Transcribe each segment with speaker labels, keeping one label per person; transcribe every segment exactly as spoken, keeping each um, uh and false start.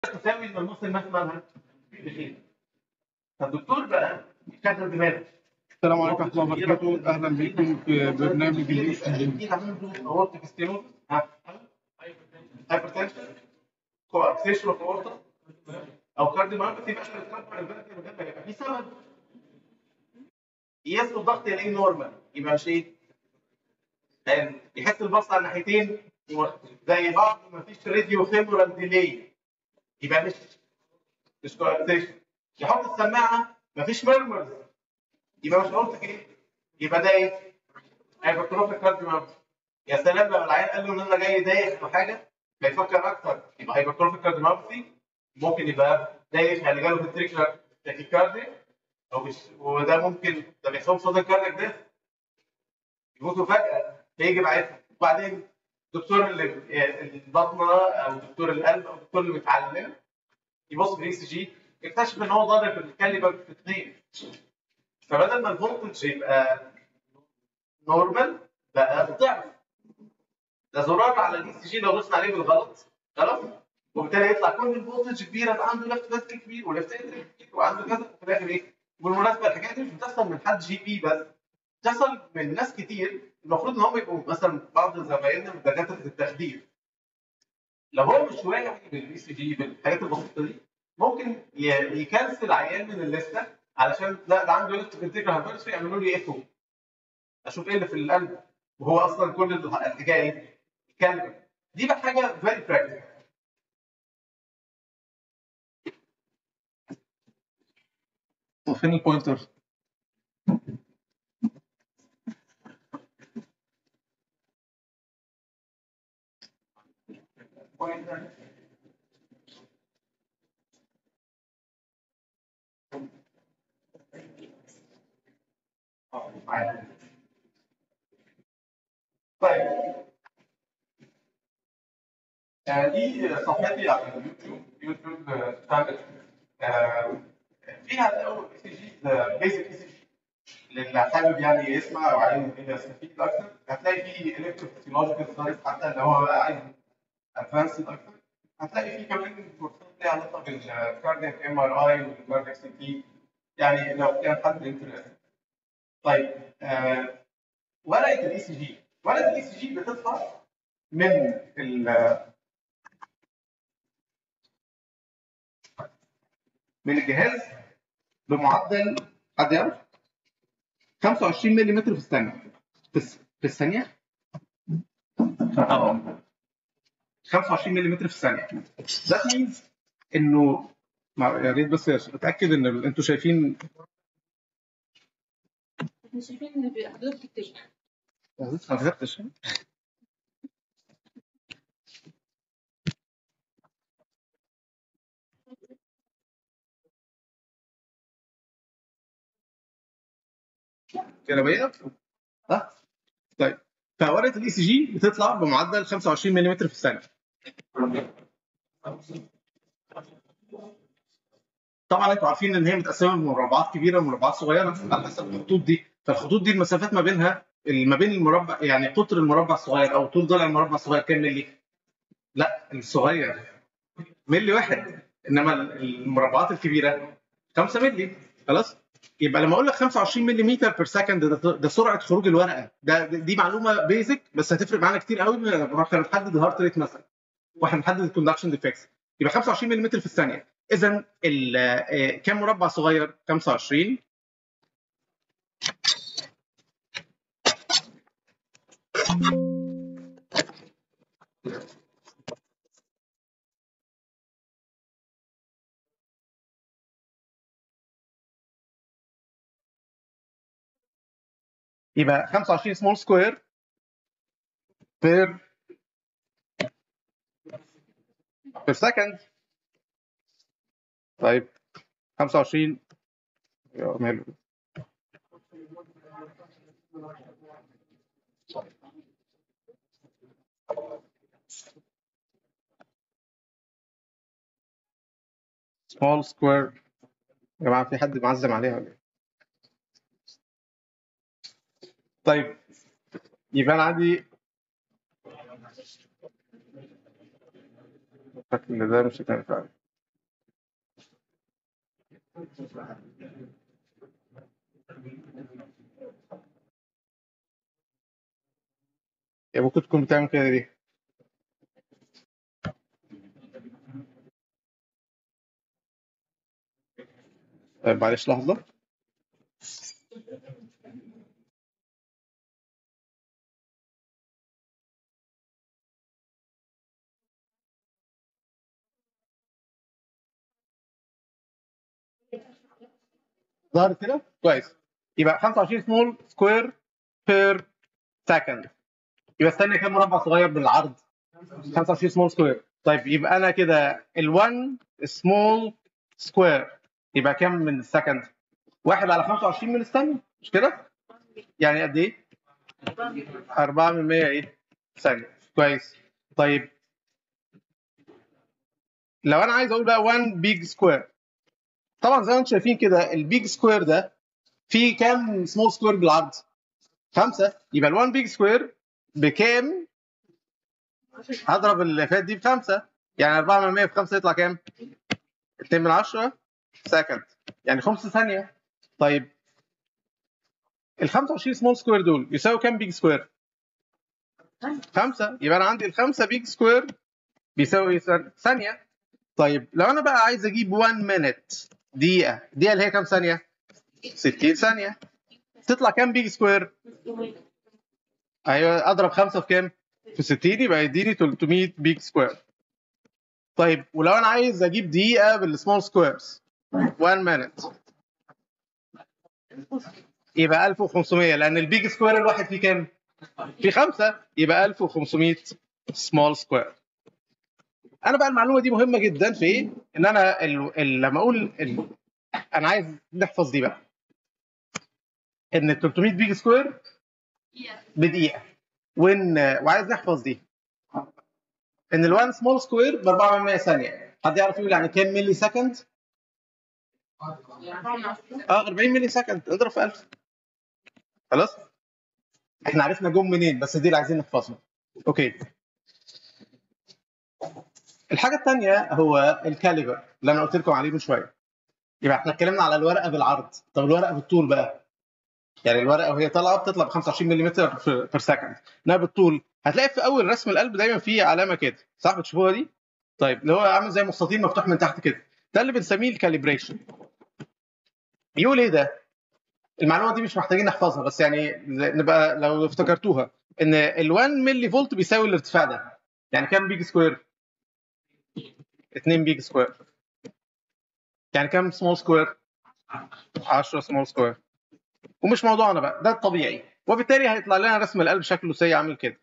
Speaker 1: تساوي ان المصل مات مالها بخير. فالدكتور بقى يكتب دماغه.
Speaker 2: السلام عليكم ورحمة الله وبركاته، أهلا بكم في برنامج الإيش
Speaker 1: اكيد عنده اورتيك ستينوز، هايبرتنشن، كوابسيشن اوف اورتا او كارديوميوباثي بقى بتكبر البلد من غير ما يبقى في سبب. يقيس له الضغط يلاقيه نورمال، يبقى مش ايه؟ يحس البص على الناحيتين زي بعض، مفيش راديو فيمورال ديلي، يبقى مش مش كوابسيشن. يحط السماعه مفيش ميرمرز، يبقى مش اورتيك ايه؟ يبقى ده ايه؟ هايبرتروفيك كارديوميوباثي. يا سلام لو العيان قال له ان انا جاي دايخ او حاجه فيفكر اكتر، يبقى هايبرتروفيك كارديوميوباثي. ممكن يبقى دايخ يعني جاله فنتريكولار تاكيكارديا، او مش، وده ممكن ده بيحصل صدى كاردياك ده يموتوا فجاه فيجي بعدها. وبعدين دكتور البطنه او دكتور القلب او الدكتور اللي متعلم يبص في الاي سي جي يكتشف ان هو ضارب الكاليبر في اثنين، فبدل ما الفولتج يبقى نورمال بقى ضعف. ده زرار على الاي سي جي لو دوسنا عليه بالغلط خلاص، وبالتالي يطلع كل الفولتج كبيره، يبقى عنده ليفت فاسك كبير وليفت انتري كبير وعنده كذا، وفي الاخر ايه؟ بالمناسبه الحكايه دي مش بتحصل من حد جي بي بس، بتحصل من ناس كتير. المفروض ان هم يبقوا مثلا بعض زمايلنا من دكاتره التخدير، لو هو مش واعي بالاي سي جي بالحاجات البسيطه دي ممكن يكنسل عيان من الليسته علشان لا ده عنده ليفت فنتريكولار هايبرتروفي، يعملوا لي ايكو اشوف ايه اللي في القلب، وهو اصلا كل الحكايه ايه؟ كان دي بقى حاجه فيري براكتيكال.
Speaker 2: وفين البوينتر؟
Speaker 1: طيب آه دي صفحتي على اليوتيوب، يوتيوب ستاندرد، آه فيها الاول اي سي جي، بيزك اي سي جي للي حابب يعني يسمع وعايز يستفيد اكتر. هتلاقي فيه الكتروفيسيولوجيكال ساينس حتى اللي هو بقى عايز ادفانسد اكتر. هتلاقي فيه كمان كورسات ليها علاقه بالكاردياك ام ار اي والكاردياك سي تي، يعني لو كان حد انترست. طيب آه ورقه الاي سي جي، ورقه الاي سي جي بتطلع من من الجهاز بمعدل حد يعرف خمسة وعشرين ملم في الثانيه، في الثانيه اه خمسة وعشرين ملم في الثانيه. ده مينز انه يا ريت بس اتاكد ان انتوا شايفين.
Speaker 3: احنا شايفين ان حضرتك بتكتب.
Speaker 2: ما كتبتش. كده باينه؟ صح؟ طيب فورقه الاي سي جي بتطلع بمعدل خمسة وعشرين ملم في الثانيه. طبعا انتوا عارفين ان هي متقسمه لمربعات كبيره ومربعات صغيره على حسب الخطوط دي، فالخطوط دي المسافات ما بينها ما بين المربع، يعني قطر المربع الصغير او طول ضلع المربع الصغير كام ملي؟ لا الصغير ملي واحد، انما المربعات الكبيره خمسة ملي. خلاص؟ يبقى لما اقول لك خمسة وعشرين ملم بير سكند ده, ده سرعه خروج الورقه. ده دي معلومه بيزك بس هتفرق معانا كتير قوي واحنا بنحدد الهارت ريت مثلا، واحنا بنحدد الكوندكشن ديفكتس. يبقى خمسة وعشرين ملم في الثانيه. اذا كام مربع صغير؟ خمسة وعشرين يبقى خمسة وعشرين سمول سكوير بير بير سكند. طيب خمسة وعشرين ماله سمول سكوير. يا جماعه في حد معزم عليها ولا ايه؟ طيب يبقى انا عندي الشكل ده مش هتنفع. يعني ممكن تكون بتعمل كده ليه؟ طيب معلش لحظة. ظهر كده؟ كويس. يبقى خمسة وعشرين سمول سكوير بير سكند. يبقى استنى كام مربع صغير بالعرض؟ خمسة وعشرين سمول سكوير. طيب يبقى انا كده ال1 سمول سكوير يبقى كام من السكند؟ واحد على خمسة وعشرين من الثانية، مش كده؟ يعني قد ايه؟ أربعة من مية ايه؟ ثانية. كويس. طيب لو انا عايز اقول بقى واحد بيج سكوير، طبعا زي ما انتم شايفين كده البيج سكوير ده فيه كام سمول سكوير بالعرض؟ خمسة. يبقى ال1 بيج سكوير بكام؟ هضرب اللي فات دي بخمسة، يعني أربعة من مية في خمسة يطلع كام؟ اتنين من عشرة سكند، يعني خمس ثانية. طيب ال خمسة وعشرين سمول سكوير دول يساوي كام بيج سكوير؟ خمسة. يبقى انا عندي الخمسة بيج سكوير بيساوي ثانية. طيب لو انا بقى عايز اجيب واحد مينيت، دقيقة، دقيقة اللي هي كام ثانية؟ ستين ثانية. تطلع كام بيج سكوير؟ ايوه اضرب خمسة في كام؟ في ستين، يبقى يديني تلتمية بيج سكوير. طيب ولو انا عايز اجيب دقيقة بالسمول سكويرز، واحد مينيت، يبقى ألف وخمسمية، لان البيج سكوير الواحد فيه كام؟ في خمسة، يبقى ألف وخمسمية سمول سكوير. انا بقى المعلومه دي مهمه جدا في ايه؟ ان انا ال... ال... لما اقول ال... انا عايز نحفظ دي بقى، ان ال تلتمية بيج سكوير بدقيقه، وان وعايز نحفظ دي ان ال1 سمول سكوير ب أربعة من مية ثانيه. حد يعرف يقول يعني كام ملي سكند؟ اه أربعين ملي سكند، اضرب في ألف. خلاص؟ احنا عرفنا جم منين، بس دي اللي عايزين نحفظها. اوكي. الحاجه الثانيه هو الكاليبر اللي انا قلت لكم عليه من شويه. يبقى احنا اتكلمنا على الورقه بالعرض، طب الورقه بالطول بقى. يعني الورقه وهي طالعه بتطلع ب خمسة وعشرين ملم بير سكند، انما بالطول هتلاقي في اول رسم القلب دايما فيه علامه كده، صح؟ بتشوفوها دي؟ طيب اللي هو عامل زي مستطيل مفتوح من تحت كده، ده اللي بنسميه الكاليبريشن. بيقول ايه ده؟ المعلومه دي مش محتاجين نحفظها، بس يعني نبقى لو افتكرتوها ان ال واحد ملي فولت بيساوي الارتفاع ده. يعني كام بيج سكوير؟ اتنين بيج سكوير. يعني كام سمول سكوير؟ عشرة سمول سكوير. ومش موضوعنا بقى، ده الطبيعي، وبالتالي هيطلع لنا رسم القلب شكله سي عامل كده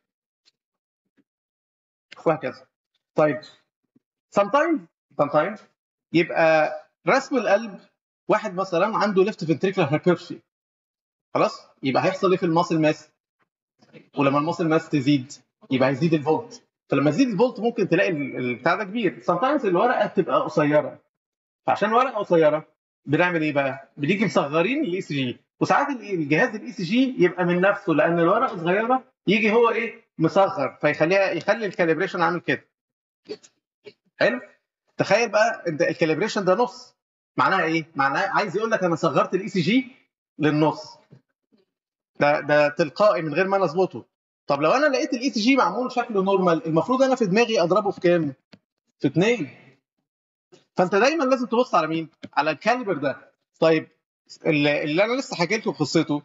Speaker 2: وهكذا. طيب sometimes sometimes يبقى رسم القلب واحد مثلا عنده ليفت فنتريكولار هايبرتروفي، خلاص؟ يبقى هيحصل ايه في الماسل ماس؟ ولما الماسل ماس تزيد يبقى هيزيد الفولت، فلما يزيد الفولت ممكن تلاقي البتاع ده كبير. sometimes الورقه بتبقى قصيره، فعشان ورقه قصيره بنعمل ايه بقى؟ بنيجي مصغرين الاي سي جي، وساعات الجهاز الاي سي جي يبقى من نفسه لان الورقه صغيره يجي هو ايه؟ مصغر، فيخليها يخلي الكاليبريشن عامل كده. حلو؟ تخيل بقى انت الكاليبريشن ده نص، معناها ايه؟ معناها عايز يقول لك انا صغرت الاي سي جي للنص. ده ده تلقائي من غير ما انا اظبطه. طب لو انا لقيت الاي سي جي معمول شكله نورمال، المفروض انا في دماغي اضربه في كام؟ في اتنين. فانت دايما لازم تبص على مين؟ على الكاليبر ده. طيب اللي, اللي انا لسه حكيت لكم قصته،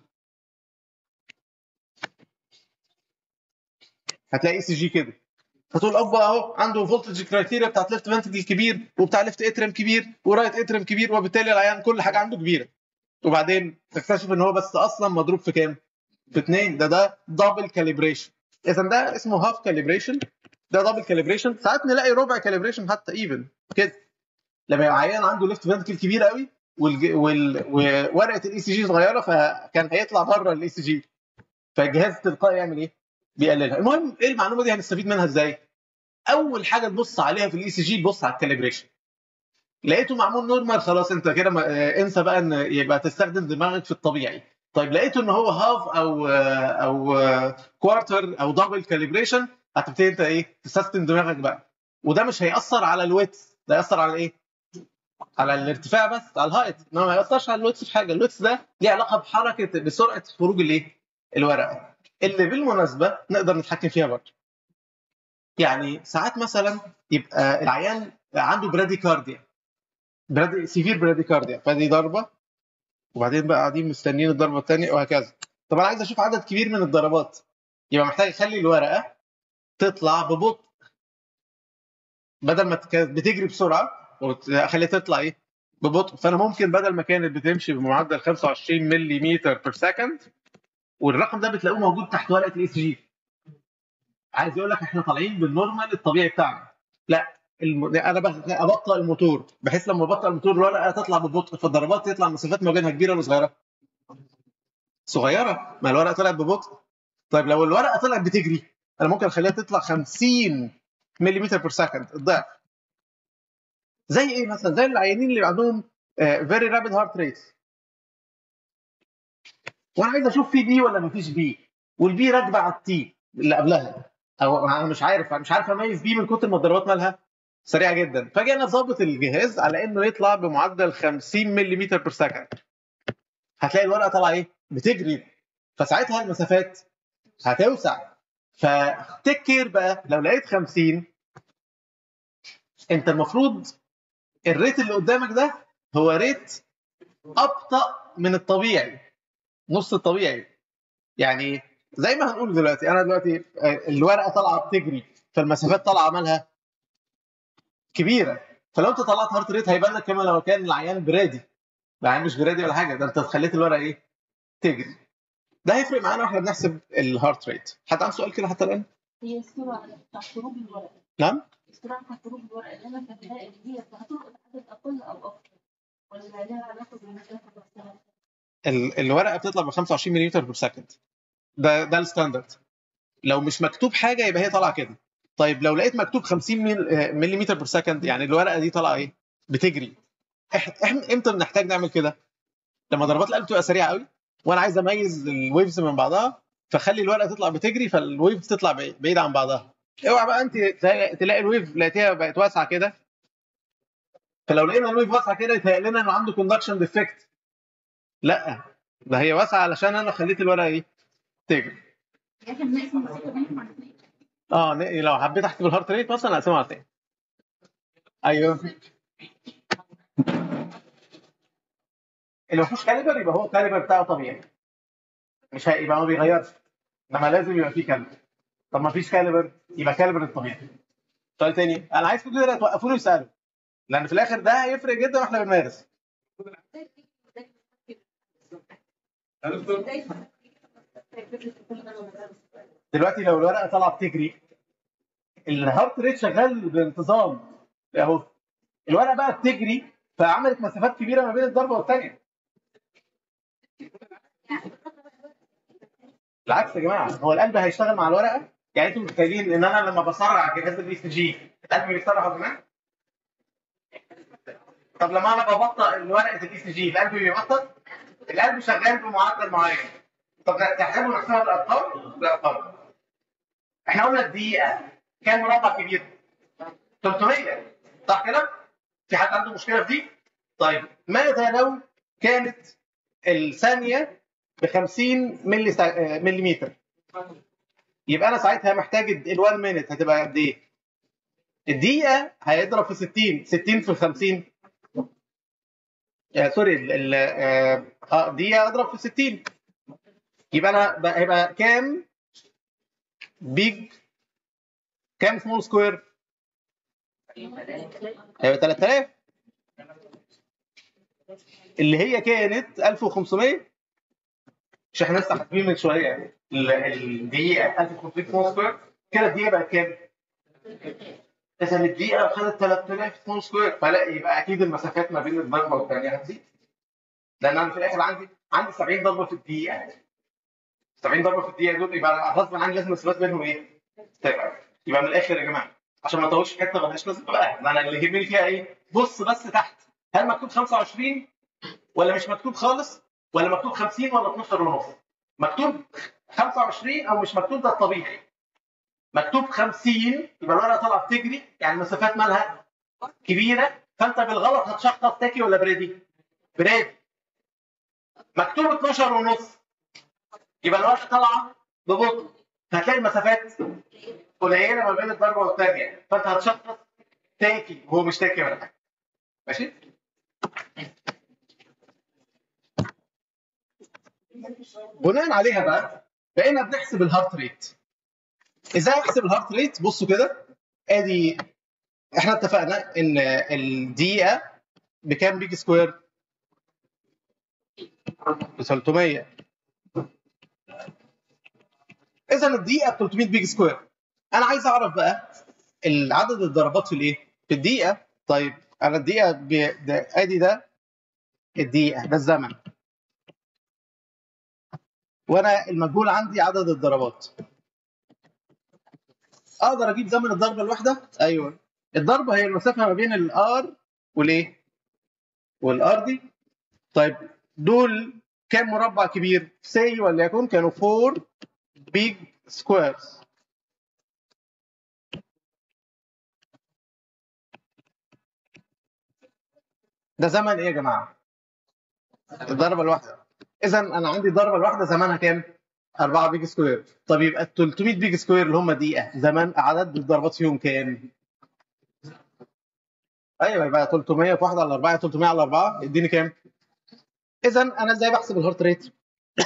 Speaker 2: هتلاقي اي سي جي كده، فتقول ابا اهو عنده فولتج كرايتيريا بتاعت ليفت فنتريكل كبير، وبتاع ليفت اترم كبير، ورايت اترم كبير، وبالتالي العيان كل حاجه عنده كبيره. وبعدين تكتشف ان هو بس اصلا مضروب في كام؟ في اتنين. ده ده دبل كاليبريشن. اذا ده اسمه هاف كاليبريشن، ده دبل كاليبريشن. ساعات نلاقي ربع كاليبريشن حتى ايفن كده، لما يبقى عيان عنده ليفت فنتريكل كبير قوي والج... وال... وورقه الاي سي جي صغيره، فكان هيطلع بره الاي سي جي، فالجهاز التلقائي يعمل ايه؟ بيقللها. المهم ايه المعلومه دي هنستفيد منها ازاي؟ اول حاجه تبص عليها في الاي سي جي، تبص على الكاليبريشن. لقيته معمول نورمال، خلاص انت كده ما... انسى بقى ان يبقى تستخدم دماغك في الطبيعي. طيب لقيته ان هو هاف او او كوارتر او دبل كاليبريشن، هتبتدي انت ايه؟ تستخدم دماغك بقى، وده مش هيأثر على الويتس، ده هيأثر على ايه؟ على الارتفاع بس، على الهايت، انما ما ياثرش على اللوتس في حاجه. اللوتس ده ليه علاقه بحركه بسرعه خروج الايه؟ الورقه، اللي بالمناسبه نقدر نتحكم فيها برضه. يعني ساعات مثلا يبقى العيان عنده براديكارديا، برادي سيفير براديكارديا، فدي ضربه وبعدين بقى قاعدين مستنيين الضربه الثانيه وهكذا. طب انا عايز اشوف عدد كبير من الضربات، يبقى محتاج اخلي الورقه تطلع ببطء، بدل ما كانت بتجري بسرعه واخليها تطلع ايه؟ ببطء. فانا ممكن بدل ما كانت بتمشي بمعدل خمسة وعشرين ملم بير سكند، والرقم ده بتلاقوه موجود تحت ورقه الاي سي جي، عايز يقول لك احنا طالعين بالنورمال الطبيعي بتاعنا. لا، الم... انا ابطئ الموتور بحيث لما ابطئ الموتور الورقه تطلع ببطء، فالضربات تطلع مسافات ما بينها كبيره ولا صغيره؟ صغيره، ما الورقه طلعت ببطء. طيب لو الورقه طلعت بتجري، انا ممكن اخليها تطلع خمسين ملم بير سكند، الضعف. زي ايه مثلا؟ زي العيانين اللي عندهم فيري رابيد هارت ريت، وانا عايز اشوف في بي ولا مفيش بي، والبي راكبه على التي اللي قبلها، او انا مش عارف مش عارف اميز بي من كتر ما الضربات مالها سريعه جدا. فاجي انا ظابط الجهاز على انه يطلع بمعدل خمسين ملم بير سكند، هتلاقي الورقه طالعه ايه؟ بتجري، فساعتها المسافات هتوسع. فتكر بقى لو لقيت خمسين، انت المفروض الريت اللي قدامك ده هو ريت ابطا من الطبيعي، نص الطبيعي. يعني زي ما هنقول دلوقتي، انا دلوقتي الورقه طالعه بتجري، فالمسافات طالعه مالها كبيره، فلو انت طلعت هارت ريت هيبان لك كمان لو كان العيان برادي. العيان مش برادي ولا حاجه، ده انت خليت الورقه ايه؟ تجري. ده هيفرق معانا واحنا بنحسب الهارت ريت. حد عنده سؤال كده حتى الان؟
Speaker 3: هي السرعة بتاع خروج الورقة،
Speaker 2: نعم؟
Speaker 3: السرعة بتاع خروج الورقة اللي أنا فاكراها اللي هي هتلقط عدد أقل أو أكتر، ولا لها علاقة بالمسافة نفسها؟
Speaker 2: ال- الورقه بتطلع ب خمسة وعشرين ملم بير سكند، ده ده الستاندرد. لو مش مكتوب حاجه يبقى هي طالعه كده. طيب لو لقيت مكتوب خمسين ملم بير سكند، يعني الورقه دي طالعه ايه؟ بتجري. احنا امتى بنحتاج نعمل كده؟ لما ضربات القلب تبقى سريعه قوي وانا عايز اميز الويفز من بعضها، فخلي الورقه تطلع بتجري فالويفز تطلع بعيد عن بعضها. اوعى بقى انت تلاقي الويف لقيتيها بقت واسعه كده، فلو لقينا الويف واسعه كده يتهيأ لنا انه عنده كوندكشن ديفكت. لا، ده هي واسعه علشان انا خليت الورقه ايه؟ تجري.
Speaker 3: يعني نقسم المسافة بينهم على اثنين.
Speaker 2: اه، لو حبيت احسب الهارت ريت مثلا اقسمها على اثنين. ايوه، اللي ما فيهوش كاليبر يبقى هو الكاليبر بتاعه طبيعي، مش هيبقى ما بيغيرش، انما لازم يبقى فيه كاليبر. طب ما فيش كاليبر يبقى كاليبر الطبيعي. سؤال تاني، انا عايز كل ده توقفوني وسالوا، لان في الاخر ده هيفرق جدا واحنا بنمارس. دلوقتي لو الورقه طالعه بتجري، الهارت ريت شغال بانتظام اهو، الورقه بقى بتجري فعملت مسافات كبيره ما بين الضربه والثانيه. العكس يا جماعه، هو القلب هيشتغل مع الورقه. يعني انتم متخيلين ان انا لما بسرع جهاز الاي سي جي القلب بيسرع كمان؟ طب لما انا ببطئ ورقه الاي سي جي القلب بيبطئ؟ القلب شغال بمعدل معين. طب تحسبوا نفسها بالارقام؟ بالارقام. احنا قلنا الدقيقه كام مربع كبير؟ ثلاثمية، صح كده؟ في حد عنده مشكله في دي؟ طيب ماذا لو كانت الثانيه ب خمسين ملم؟ يبقى انا ساعتها محتاج ال1 مينت هتبقى قد ايه؟ الدقيقه هيضرب في ستين، ستين في خمسين، آه سوري ال اه آه، دقيقه اضرب في ستين، يبقى انا هيبقى كام بيج، كام سمول سكوير؟ هيبقى ثلاثة آلاف، اللي هي كانت ألف وخمسمية. مش احنا لسه حاسبين من شويه الدقيقه ألف وخمسمية سمول سكوير، كده الدقيقه بقت كام؟ اذا الدقيقه خدت ثلاثة آلاف سمول سكوير، فلا يبقى اكيد المسافات ما بين الضربه والثانيه هتزيد، لان انا في الاخر عندي عندي سبعين ضربه في الدقيقه، سبعين ضربه في الدقيقه دول، يبقى غصب عني لازم المسافات بينهم ايه؟ تبقى. يبقى من الاخر يا جماعه عشان ما اطولش حته مالهاش لازمه بقى، انا اللي يهمني فيها ايه؟ بص بس تحت، هل مكتوب خمسة وعشرين ولا مش مكتوب خالص، ولا مكتوب خمسين ولا اتناشر ونص؟ مكتوب خمسة وعشرين او مش مكتوب، ده الطبيعي. مكتوب خمسين يبقى الورقه طالعه بتجري، يعني المسافات مالها كبيره، فانت بالغلط هتشخص تاكي ولا برادي؟ برادي. مكتوب اتناشر ونص، يبقى الورقه طالعه ببطء، فهتلاقي المسافات قليله ما بين الضربه والثانيه، فانت هتشخص تاكي وهو مش تاكي ولا حاجه. ماشي؟ بناء عليها بقى بقينا بنحسب الهارت ريت. ازاي احسب الهارت ريت؟ بصوا كده، ادي احنا اتفقنا ان الدقيقه بكام بيج سكوير؟ ب ثلاثمية. اذا الدقيقه ب ثلاثمية بيج سكوير. انا عايز اعرف بقى العدد الضربات في الايه؟ في الدقيقه. طيب انا الدقيقه ب... ده ادي ده الدقيقه، ده الزمن، وانا المجهول عندي عدد الضربات. اقدر اجيب زمن الضربه الواحده؟ ايوه، الضربه هي المسافه ما بين الار والايه؟ والار دي. طيب دول كام مربع كبير؟ سي وليكن كانوا أربعة بيج سكويرز. ده زمن ايه يا جماعه؟ الضربه الواحده. اذا انا عندي الضربه الواحده زمنها كام؟ أربعة بيج سكوير. طب يبقى ال ثلاثمية بيج سكوير اللي هم دقيقه، زمان عدد الضربات فيهم كام؟ ايوه، يبقى ثلاثمية في واحد على أربعة، ثلاثمية على أربعة يديني كام؟ اذا انا ازاي بحسب الهارت ريت؟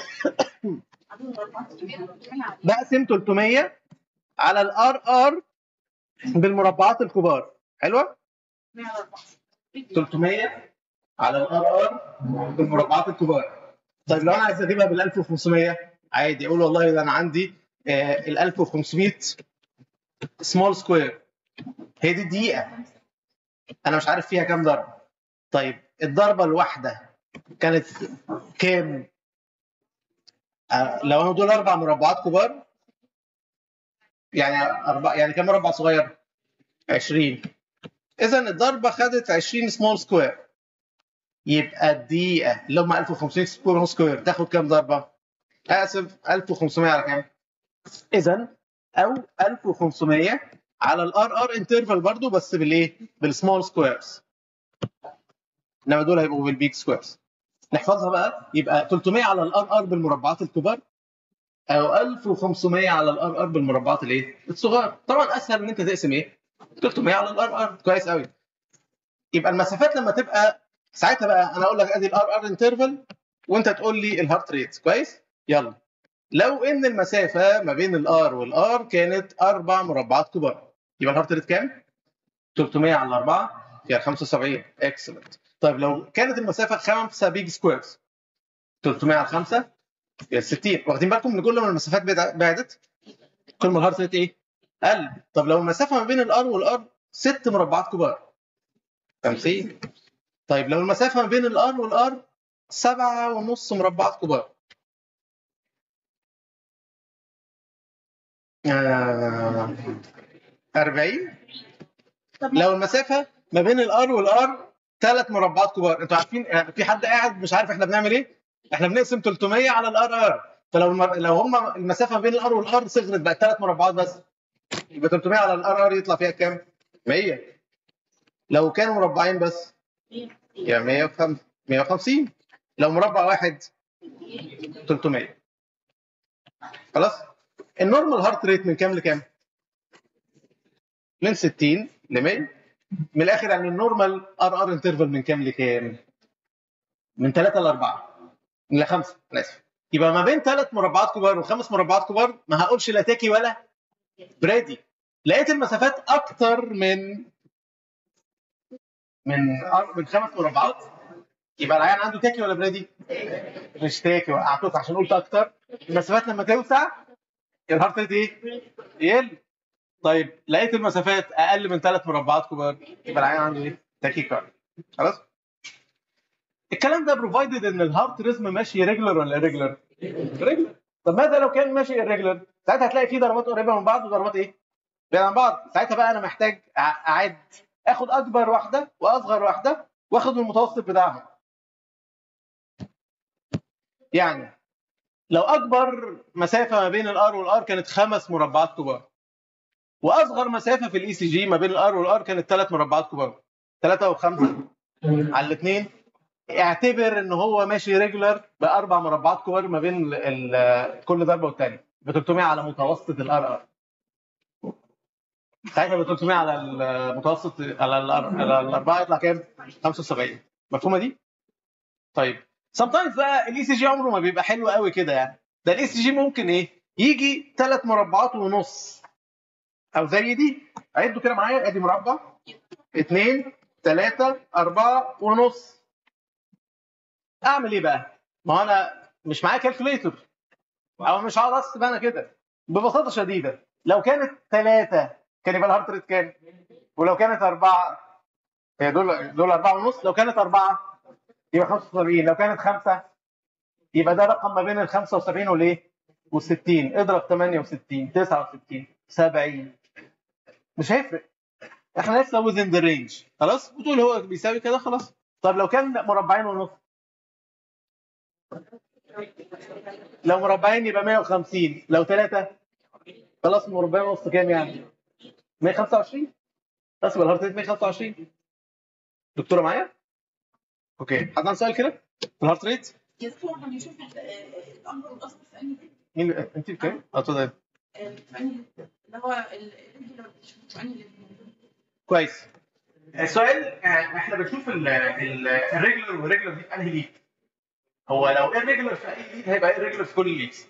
Speaker 2: بقسم ثلاثمية على الار ار بالمربعات الكبار. حلوه؟ ثلاثمية على الار ار بالمربعات الكبار. طيب لو انا عايز اجيبها بال ألف وخمسمية عادي، اقول والله ده انا عندي آه ال ألف وخمسمية سمول سكوير، هي دي الدقيقه، انا مش عارف فيها كام ضربه. طيب الضربه الواحده كانت كام؟ آه لو انا دول اربع مربعات كبار، يعني اربع، يعني كام مربع صغير؟ عشرين. اذا الضربه خدت عشرين سمول سكوير، يبقى الدقيقه اللي هم ألف وخمسمية سكوير تاخد كام ضربه؟ اسف، ألف وخمسمية على كام؟ اذا او ألف وخمسمية على الار ار انترفال برضو، بس بالايه؟ بالسمول سكويرز، انما دول هيبقوا بالبيج سكويرز. نحفظها بقى، يبقى ثلاثمية على الار ار بالمربعات الكبار، او ألف وخمسمية على الار ار بالمربعات الايه؟ الصغار. طبعا اسهل ان انت تقسم ايه؟ ثلاثمية على الار ار. كويس قوي. يبقى المسافات لما تبقى ساعتها بقى انا اقول لك ادي الار ار انترفال وانت تقول لي الهارت ريت. كويس؟ يلا. لو ان المسافه ما بين الار والار كانت اربع مربعات كبار، يبقى الهارت ريت كام؟ ثلاثمية على أربعة يعني خمسة وسبعين. اكسلنت. طيب لو كانت المسافه خمسة بيج سكويرز، ثلاثمية على خمسة يعني ستين. واخدين بالكم ان كل ما المسافات بعدت كل ما الهارت ريت ايه؟ قل. طب لو المسافه ما بين الار والار ست مربعات كبار، خمسين. طيب لو المسافه ما بين الار والار سبعة ونص مربعات كبار، آه أربعين. لو المسافه ما بين الار والار ثلاث مربعات كبار، انتوا عارفين في حد قاعد مش عارف احنا بنعمل ايه؟ احنا بنقسم ثلاثمية على الار ار، فلو المر... لو هم المسافه ما بين الار والار صغرت بقت ثلاث مربعات بس، يبقى ثلاثمية على الار ار يطلع فيها كام؟ مية. لو كانوا مربعين بس يعني مية وخمسين. لو مربع واحد ثلاثمية. خلاص؟ النورمال هارت ريت من كام لكام؟ من ستين ل مية. من الاخر يعني النورمال ار ار انترفال من كام لكام؟ من ثلاثة ل أربعة ل خمسة. انا اسف. يبقى ما بين ثلاث مربعات كبار وخمس مربعات كبار ما هقولش لا تاكي ولا برادي. لقيت المسافات اكتر من من من خمس مربعات، يبقى العيان عنده تاكي ولا برادي؟ مش تاكي، وقعتوك عشان قلت اكتر. المسافات لما توسع الهارت ريت ايه؟ يقل. طيب لقيت المسافات اقل من ثلاث مربعات كبار، يبقى العيان عنده ايه؟ تاكي كارد. خلاص؟ الكلام ده بروفايدد ان الهارت ريزم ماشي ريجولر ولا ريجولر؟ ريجولر. طب ماذا لو كان ماشي irregular؟ ساعتها هتلاقي في ضربات قريبه من بعض وضربات ايه؟ بعيده عن بعض. ساعتها بقى انا محتاج اعد، اخد اكبر واحده واصغر واحده واخد المتوسط بتاعهم. يعني لو اكبر مسافه ما بين الار والار كانت خمس مربعات كبار، واصغر مسافه في الاي سي جي ما بين الار والار كانت ثلاث مربعات كبار، ثلاثة وخمسة على الاثنين. اعتبر ان هو ماشي ريجولار باربع مربعات كور ما بين ال ال كل ضربه والثانيه ب ثلاثمية على متوسط الار ار. ساعتها ب ثلاثمية على المتوسط على الأر- على الاربعه يطلع كام؟ خمسة وسبعين. مفهومه دي؟ طيب سام تايمز بقى الاي سي جي عمره ما بيبقى حلو قوي كده يعني. ده الاي سي جي ممكن ايه؟ يجي ثلاث مربعات ونص او زي دي. عدوا كده معايا، ادي مربع اثنين ثلاثة أربعة ونص. اعمل ايه بقى؟ ما انا مش معايا كالكوليتر او مش هقعد احسب انا كده. ببساطه شديده لو كانت ثلاثة كان يبقى الهارت ريت كام؟ ولو كانت أربعة هي دول دول أربعة ونص. لو كانت أربعة يبقى خمسة وسبعين. لو كانت خمسة يبقى ده رقم ما بين ال خمسة وسبعين والايه؟ وال60. اضرب ثمانية وستين تسعة وستين سبعين مش هيفرق. احنا لسه within the range. خلاص بتقول هو بيساوي كده خلاص. طب لو كان مربعين ونص، لو مربعين يبقى مية وخمسين. لو ثلاثة خلاص مربعين ونص كام يعني؟ مية وخمسة وعشرين. بس يبقى الهارت ريت مية وخمسة وعشرين. دكتوره معايا؟ اوكي حد عنده سؤال كده؟ الهارت ريت؟
Speaker 3: يا دكتور احنا بنشوف الامر الاصفر في انهي
Speaker 2: مين انت بكام؟ اه اتفضل.
Speaker 3: في انهي اللي هو الريجولار بنشوفه في انهي.
Speaker 2: كويس. السؤال احنا بنشوف الريجولر والريجولر دي في انهي ليد؟ هو لو الريجولر في اي ليد هيبقى ايه الريجولر في كل الليدز؟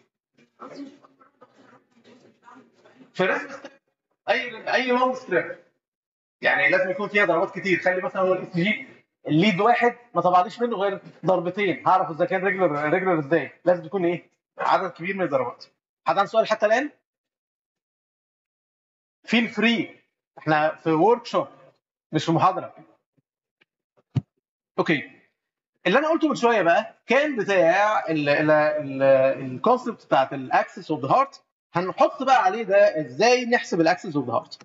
Speaker 2: في رسم ستريب. اي اي لونج ستريب يعني لازم يكون فيها ضربات كتير. خلي مثلا هو الاس جي الليد واحد ما طبعنيش منه غير ضربتين، هعرف اذا كان ريجولر ريجولر ازاي؟ لازم يكون ايه؟ عدد كبير من الضربات. حد عنده سؤال حتى الان؟ فيل فري، احنا في ورك شوب مش في محاضره. اوكي اللي انا قلته من شويه بقى كان بتاع الكونسبت بتاعت الاكسس اوف ذا هارت. هنحط بقى عليه ده ازاي نحسب الاكسس اوف ذا هارت.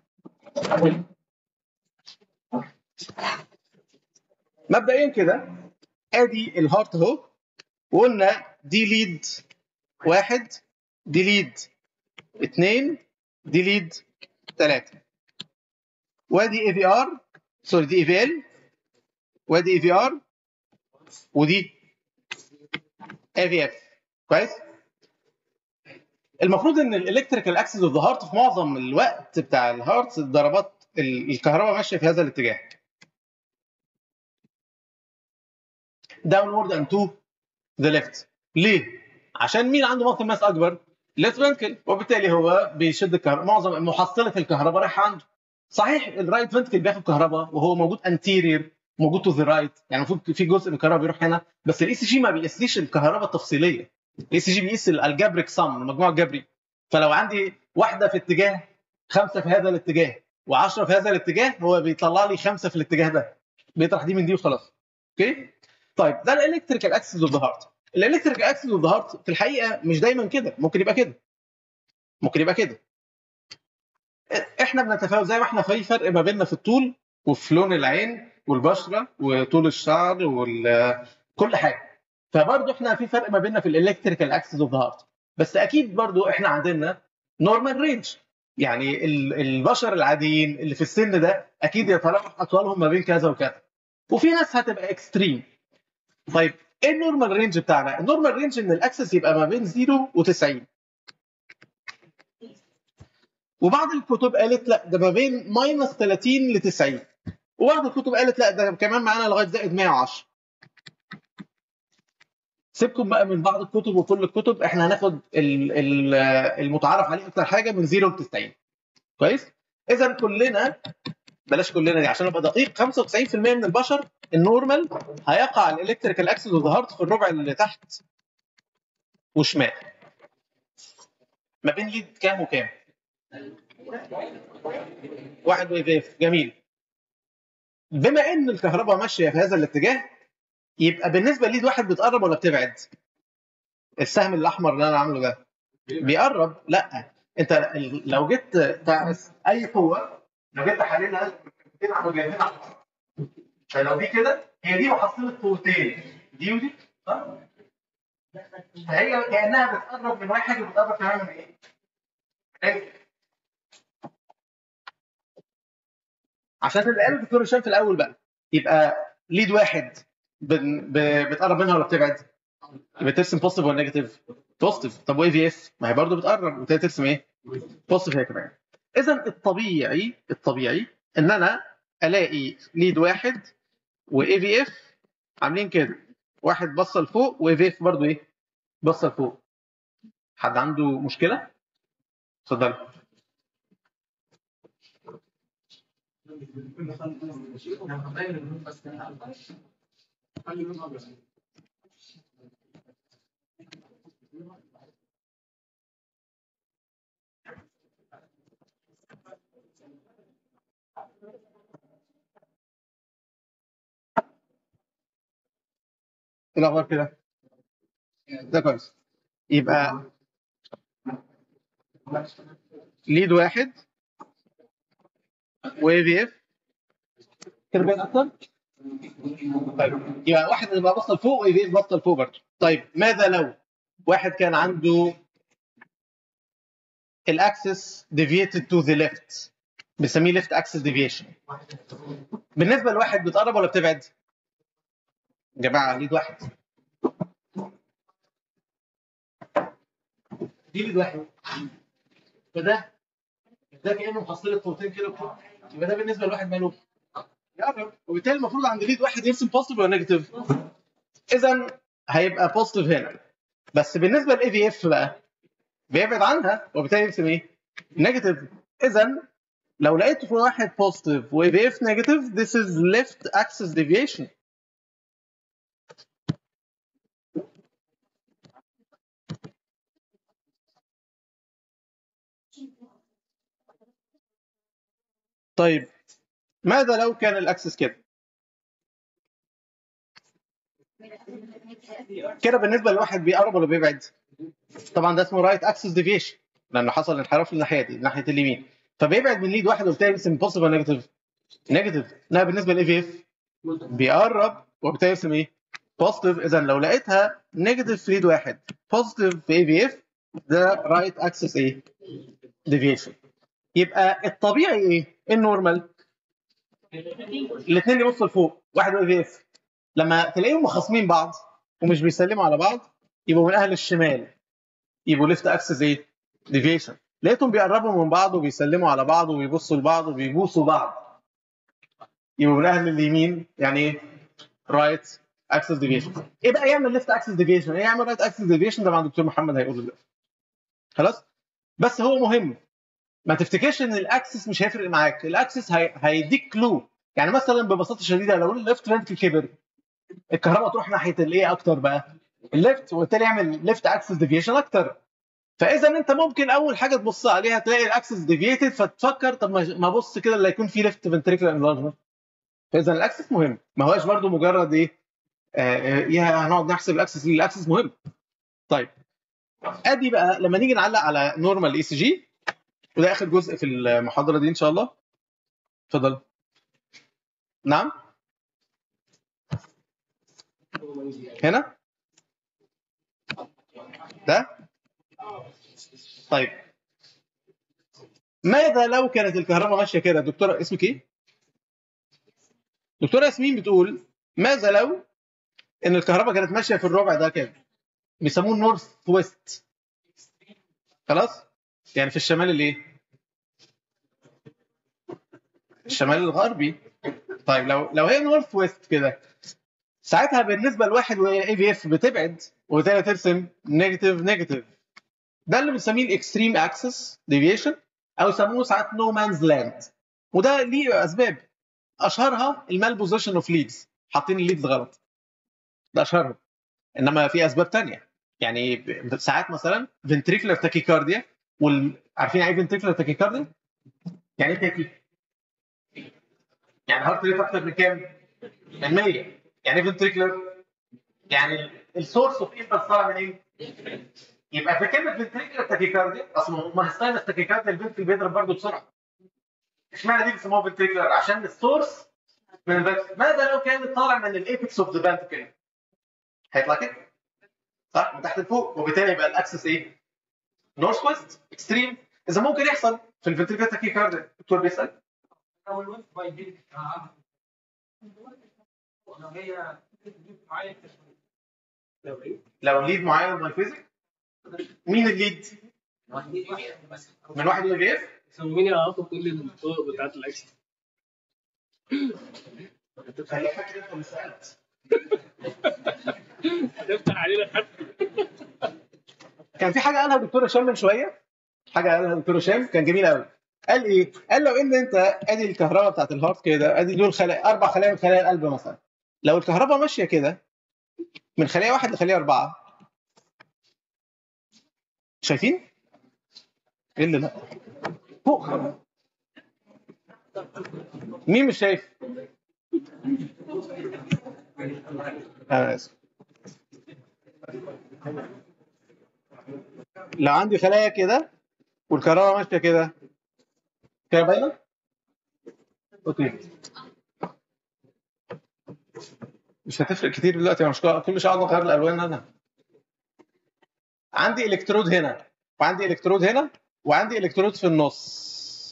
Speaker 2: مبدئيا كده ادي الهارت اهو، وقلنا دي ليد واحد، دي ليد اثنين، دي ليد ثلاثة، وادي اي في ار سوري دي اي في ال، وادي اي في ار، ودي اي في اف. كويس. المفروض ان الالكتريكال اكسس اوف ذا هارت في معظم الوقت بتاع الهارت ضربات الكهرباء ماشيه في هذا الاتجاه داونورد اند تو ذا ليفت. ليه؟ عشان مين عنده ماسل ماس اكبر؟ ليفت فنتكل، وبالتالي هو بيشد الكهرباء. معظم محصله الكهرباء رايحه عنده. صحيح الرايت فنتكل بياخد كهرباء وهو موجود انتيرير موجود تو ذا رايت، يعني المفروض في جزء من الكهرباء بيروح هنا، بس الاي سي جي ما بيقيسليش الكهرباء التفصيليه. الاي سي جي بيقيس الجبريك سم المجموع الجبري. فلو عندي واحده في اتجاه، خمسه في هذا الاتجاه، و10 في هذا الاتجاه، هو بيطلع لي خمسه في الاتجاه ده، بيطرح دي من دي وخلاص. اوكي؟ طيب ده الالكتريكال اكسس اوف ذا هارت. الالكتريكال اكسس اوف ذا هارت في الحقيقه مش دايما كده، ممكن يبقى كده، ممكن يبقى كده. احنا بنتفاوت زي ما احنا في فرق ما بيننا في الطول وفي لون العين والبشره وطول الشعر وكل حاجه، فبرضه احنا في فرق ما بيننا في الالكتريكال اكسس اوف ذا هارت. بس اكيد برضه احنا عندنا نورمال رينج، يعني البشر العاديين اللي في السن ده اكيد يتراوح اطوالهم ما بين كذا وكذا، وفي ناس هتبقى اكستريم. طيب ايه النورمال رينج بتاعنا؟ النورمال رينج ان الاكسس يبقى ما بين صفر وتسعين، وبعض الكتب قالت لا ده ما بين ماينس ثلاثين ل تسعين، وبعض الكتب قالت لا ده كمان معانا لغايه زائد مية وعشرة. سيبكم بقى من بعض الكتب وكل الكتب، احنا هناخد المتعارف عليه اكتر حاجه من صفر ل تسعين. كويس؟ اذا كلنا بلاش كلنا دي عشان ابقى دقيق، خمسة وتسعين بالمية من البشر النورمال هيقع الالكتريكال اكسس اوف ذا هارت في الربع اللي تحت وشمال، ما بين ليد كام وكام؟ واحد ويف. جميل. بما ان الكهرباء ماشيه في هذا الاتجاه، يبقى بالنسبه ليد واحد بتقرب ولا بتبعد؟ السهم الاحمر اللي انا عامله ده بيقرب. لا انت لو جيت تعكس اي قوه، لو جيت تحللها عموديتين على بعض، فلو دي كده هي دي محصله قوتين دي ودي صح؟ فهي كانها بتقرب من واحد وبتقرب كمان من ايه؟ عشان اللي قاله الدكتور هشام في الاول بقى يبقى ليد واحد بن... ب... بتقرب منها ولا بتبعد؟ يبقى ترسم بوزيتيف ولا نيجاتيف؟ بوزيتيف. طب واي في اف ما هي برضه بتقرب وبالتالي ترسم ايه؟ بوزيتيف هي كمان. اذا الطبيعي الطبيعي ان انا الاقي ليد واحد واي في اف عاملين كده، واحد بصه لفوق واي في اف برضه ايه؟ بصه لفوق. حد عنده مشكله؟ اتفضل. ايه الاخبار كده؟ ده كويس. يبقى ليد واحد واي في اف كده باين اكتر. طيب يبقى واحد يبقى بصل فوق واي في اف بصل فوق برضه. طيب ماذا لو واحد كان عنده الاكسس deviated to the left، بنسميه left axis deviation. بالنسبه لواحد بتقرب ولا بتبعد؟ يا جماعه ليد واحد، دي ليد واحد، فده ده كانه محصله قوتين كده بتوع. يبقى ده بالنسبه لواحد ماله؟ يقرب، وبالتالي المفروض عند ليد واحد يرسم بوزيتيف ولا نيجاتيف؟ اذا هيبقى بوزيتيف هنا. بس بالنسبه لاي في اف بقى بيبعد عنها وبالتالي يرسم ايه؟ نيجاتيف. اذا لو لقيت في واحد بوزيتيف واي في اف نيجاتيف this is left axis deviation. طيب ماذا لو كان الاكسس كده؟ كده بالنسبه لواحد بيقرب ولا بيبعد؟ طبعا ده اسمه رايت اكسس ديفيشن لانه حصل انحراف للناحيه دي ناحيه اليمين، فبيبعد من ليد واحد وبالتالي يرسم بوزيتيف ولا نيجاتيف؟ نيجاتيف. انما بالنسبه للاي في اف بيقرب وبالتالي يرسم ايه؟ بوزيتيف. اذا لو لقيتها نيجاتيف في ليد واحد بوزيتيف في اي في اف ده رايت اكسس ايه؟ ديفيشن. يبقى الطبيعي ايه؟ النورمال الاثنين يبصوا لفوق، واحد واي في اف لما تلاقيهم مخاصمين بعض ومش بيسلموا على بعض يبقوا من اهل الشمال، يبقوا ليفت اكسس ايه؟ ديفيشن. لقيتهم بيقربوا من بعض وبيسلموا على بعض وبيبصوا لبعض وبيبوسوا بعض يبقوا من اهل اليمين، يعني ايه؟ رايت اكسس ديفيشن. ايه بقى يعمل ليفت اكسس ديفيشن؟ ايه يعمل رايت اكسس ديفيشن؟ ده مع الدكتور محمد هيقول دلوقتي. خلاص؟ بس هو مهم ما تفتكرش ان الاكسس مش هيفرق معاك، الاكسس هي... هيديك كلو. يعني مثلا ببساطه شديده لو الليفت فنتكل كبر الكهرباء تروح ناحيه الايه اكتر بقى؟ الليفت، وبالتالي يعمل ليفت اكسس ديفيشن اكتر. فاذا انت ممكن اول حاجه تبص عليها تلاقي الاكسس ديفييتد فتفكر طب ما ابص كده اللي هيكون فيه ليفت فنتريكولار انلارجمنت. فاذا الاكسس مهم، ما هوش برده مجرد ايه آه يا هنقعد نحسب الاكسس. الاكسس مهم. طيب ادي بقى لما نيجي نعلق على نورمال اي سي جي، وده اخر جزء في المحاضره دي ان شاء الله. اتفضل. نعم هنا ده. طيب ماذا لو كانت الكهرباء ماشيه كده؟ دكتوره اسمك ايه؟ دكتوره ياسمين بتقول ماذا لو ان الكهرباء كانت ماشيه في الربع ده كده، بيسموه نورث ويست. خلاص؟ يعني في الشمال الايه؟ الشمال الغربي. طيب لو لو هي نورث ويست كده ساعتها بالنسبه لواحد واي في اف بتبعد وبالتالي ترسم نيجاتيف نيجاتيف. ده اللي بنسميه الاكستريم اكسس ديفيشن او يسموه ساعات نو مانز لاند. وده ليه اسباب اشهرها المال بوزيشن اوف ليدز، حاطين الليدز غلط. ده اشهرهم. انما في اسباب ثانيه، يعني ساعات مثلا فنتريكولار تاكيكارديا. وال... عارفين يعني ايه فنتريكولار تاكيكارديا؟ يعني ايه تاكي؟ يعني هارت ريت اكتر من كام؟ من مية. يعني ايه فنتريكولار؟ يعني السورس اوف امبلس طالع من ايه؟ يبقى في كلمه فنتريكولار تاكيكارديا اصلا ما هستاينس تاكيكارديا البنت بيضرب برضه بسرعه. اشمعنى دي بيسموها فنتريكولار؟ عشان السورس من الفنتريكولار. ماذا لو كان طالع من الايبكس اوف ذا فنتريكل؟ هيطلع كده صح؟ من تحت لفوق، وبالتالي يبقى الاكسس ايه؟ نورث ويست اكستريم. اذا ممكن يحصل في الفنتريكولار تاكيكارديا. الدكتور بيسال لو ليد معين بايفيزيك، مين الليد؟ من واحد اي في اف؟
Speaker 4: سميني اعرفه كل الطرق بتاعت الاكسس.
Speaker 2: خليك فاكر انت اللي سالت.
Speaker 4: هتفتح علينا خط.
Speaker 2: كان في حاجه قالها الدكتور هشام من شويه، حاجه قالها الدكتور هشام كان جميل قوي. قال ايه؟ قال لو ان انت ادي الكهرباء بتاعت الهارت كده، ادي دول خلايا، اربع خلايا من خلايا القلب مثلا. لو الكهرباء ماشيه كده من خليه واحد لخليه اربعه، شايفين؟ ايه اللي لا؟ فوق. مين مش شايف؟ انا اسف. لو عندي خلايا كده والكهرباء ماشيه كده، كده باينه؟ اوكي. مش هتفرق كتير دلوقتي، مش كل شويه اقعد اغير الالوان. انا عندي الكترود هنا وعندي الكترود هنا وعندي الكترود في النص.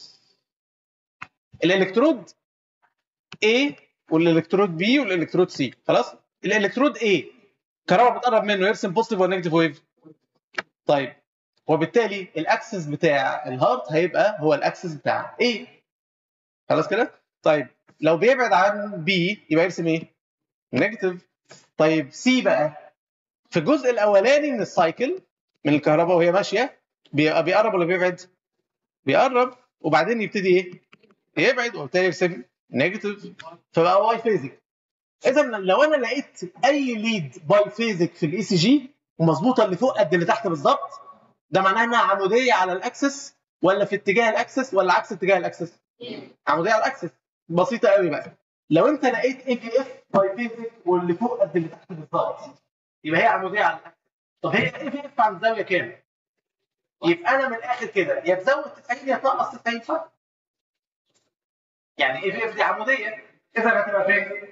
Speaker 2: الالكترود A والالكترود B والالكترود C. خلاص؟ الالكترود A الكهرباء بتقرب منه يرسم بوزيتيف ولا نيجاتيف ويف؟ طيب وبالتالي الاكسس بتاع الهارت هيبقى هو الاكسس بتاع A. خلاص كده؟ طيب لو بيبعد عن B يبقى يرسم ايه؟ نيجاتيف. طيب C بقى في الجزء الاولاني من السايكل من الكهرباء وهي ماشيه بيقرب ولا بيبعد؟ بيقرب، وبعدين يبتدي ايه؟ يبعد، وبالتالي يرسم نيجاتيف، فبقى باي فيزيك. اذا لو انا لقيت اي ليد باي فيزيك في الاي سي جي ومظبوطه اللي فوق قد اللي تحت بالظبط، ده معناه انها عموديه على الاكسس ولا في اتجاه الاكسس ولا عكس اتجاه الاكسس؟ عموديه على الاكسس. بسيطه قوي بقى. لو انت لقيت اي في اف باي فيزيك واللي فوق قد اللي تحت بالظبط، يبقى هي عموديه على الاكسس. طب هي اي في اف عند زاويه كام؟ يبقى انا من الاخر كده يا تزود تسعين يا تنقص تسعين، صح؟ يعني اي في اف دي عموديه، اذا هتبقى فين؟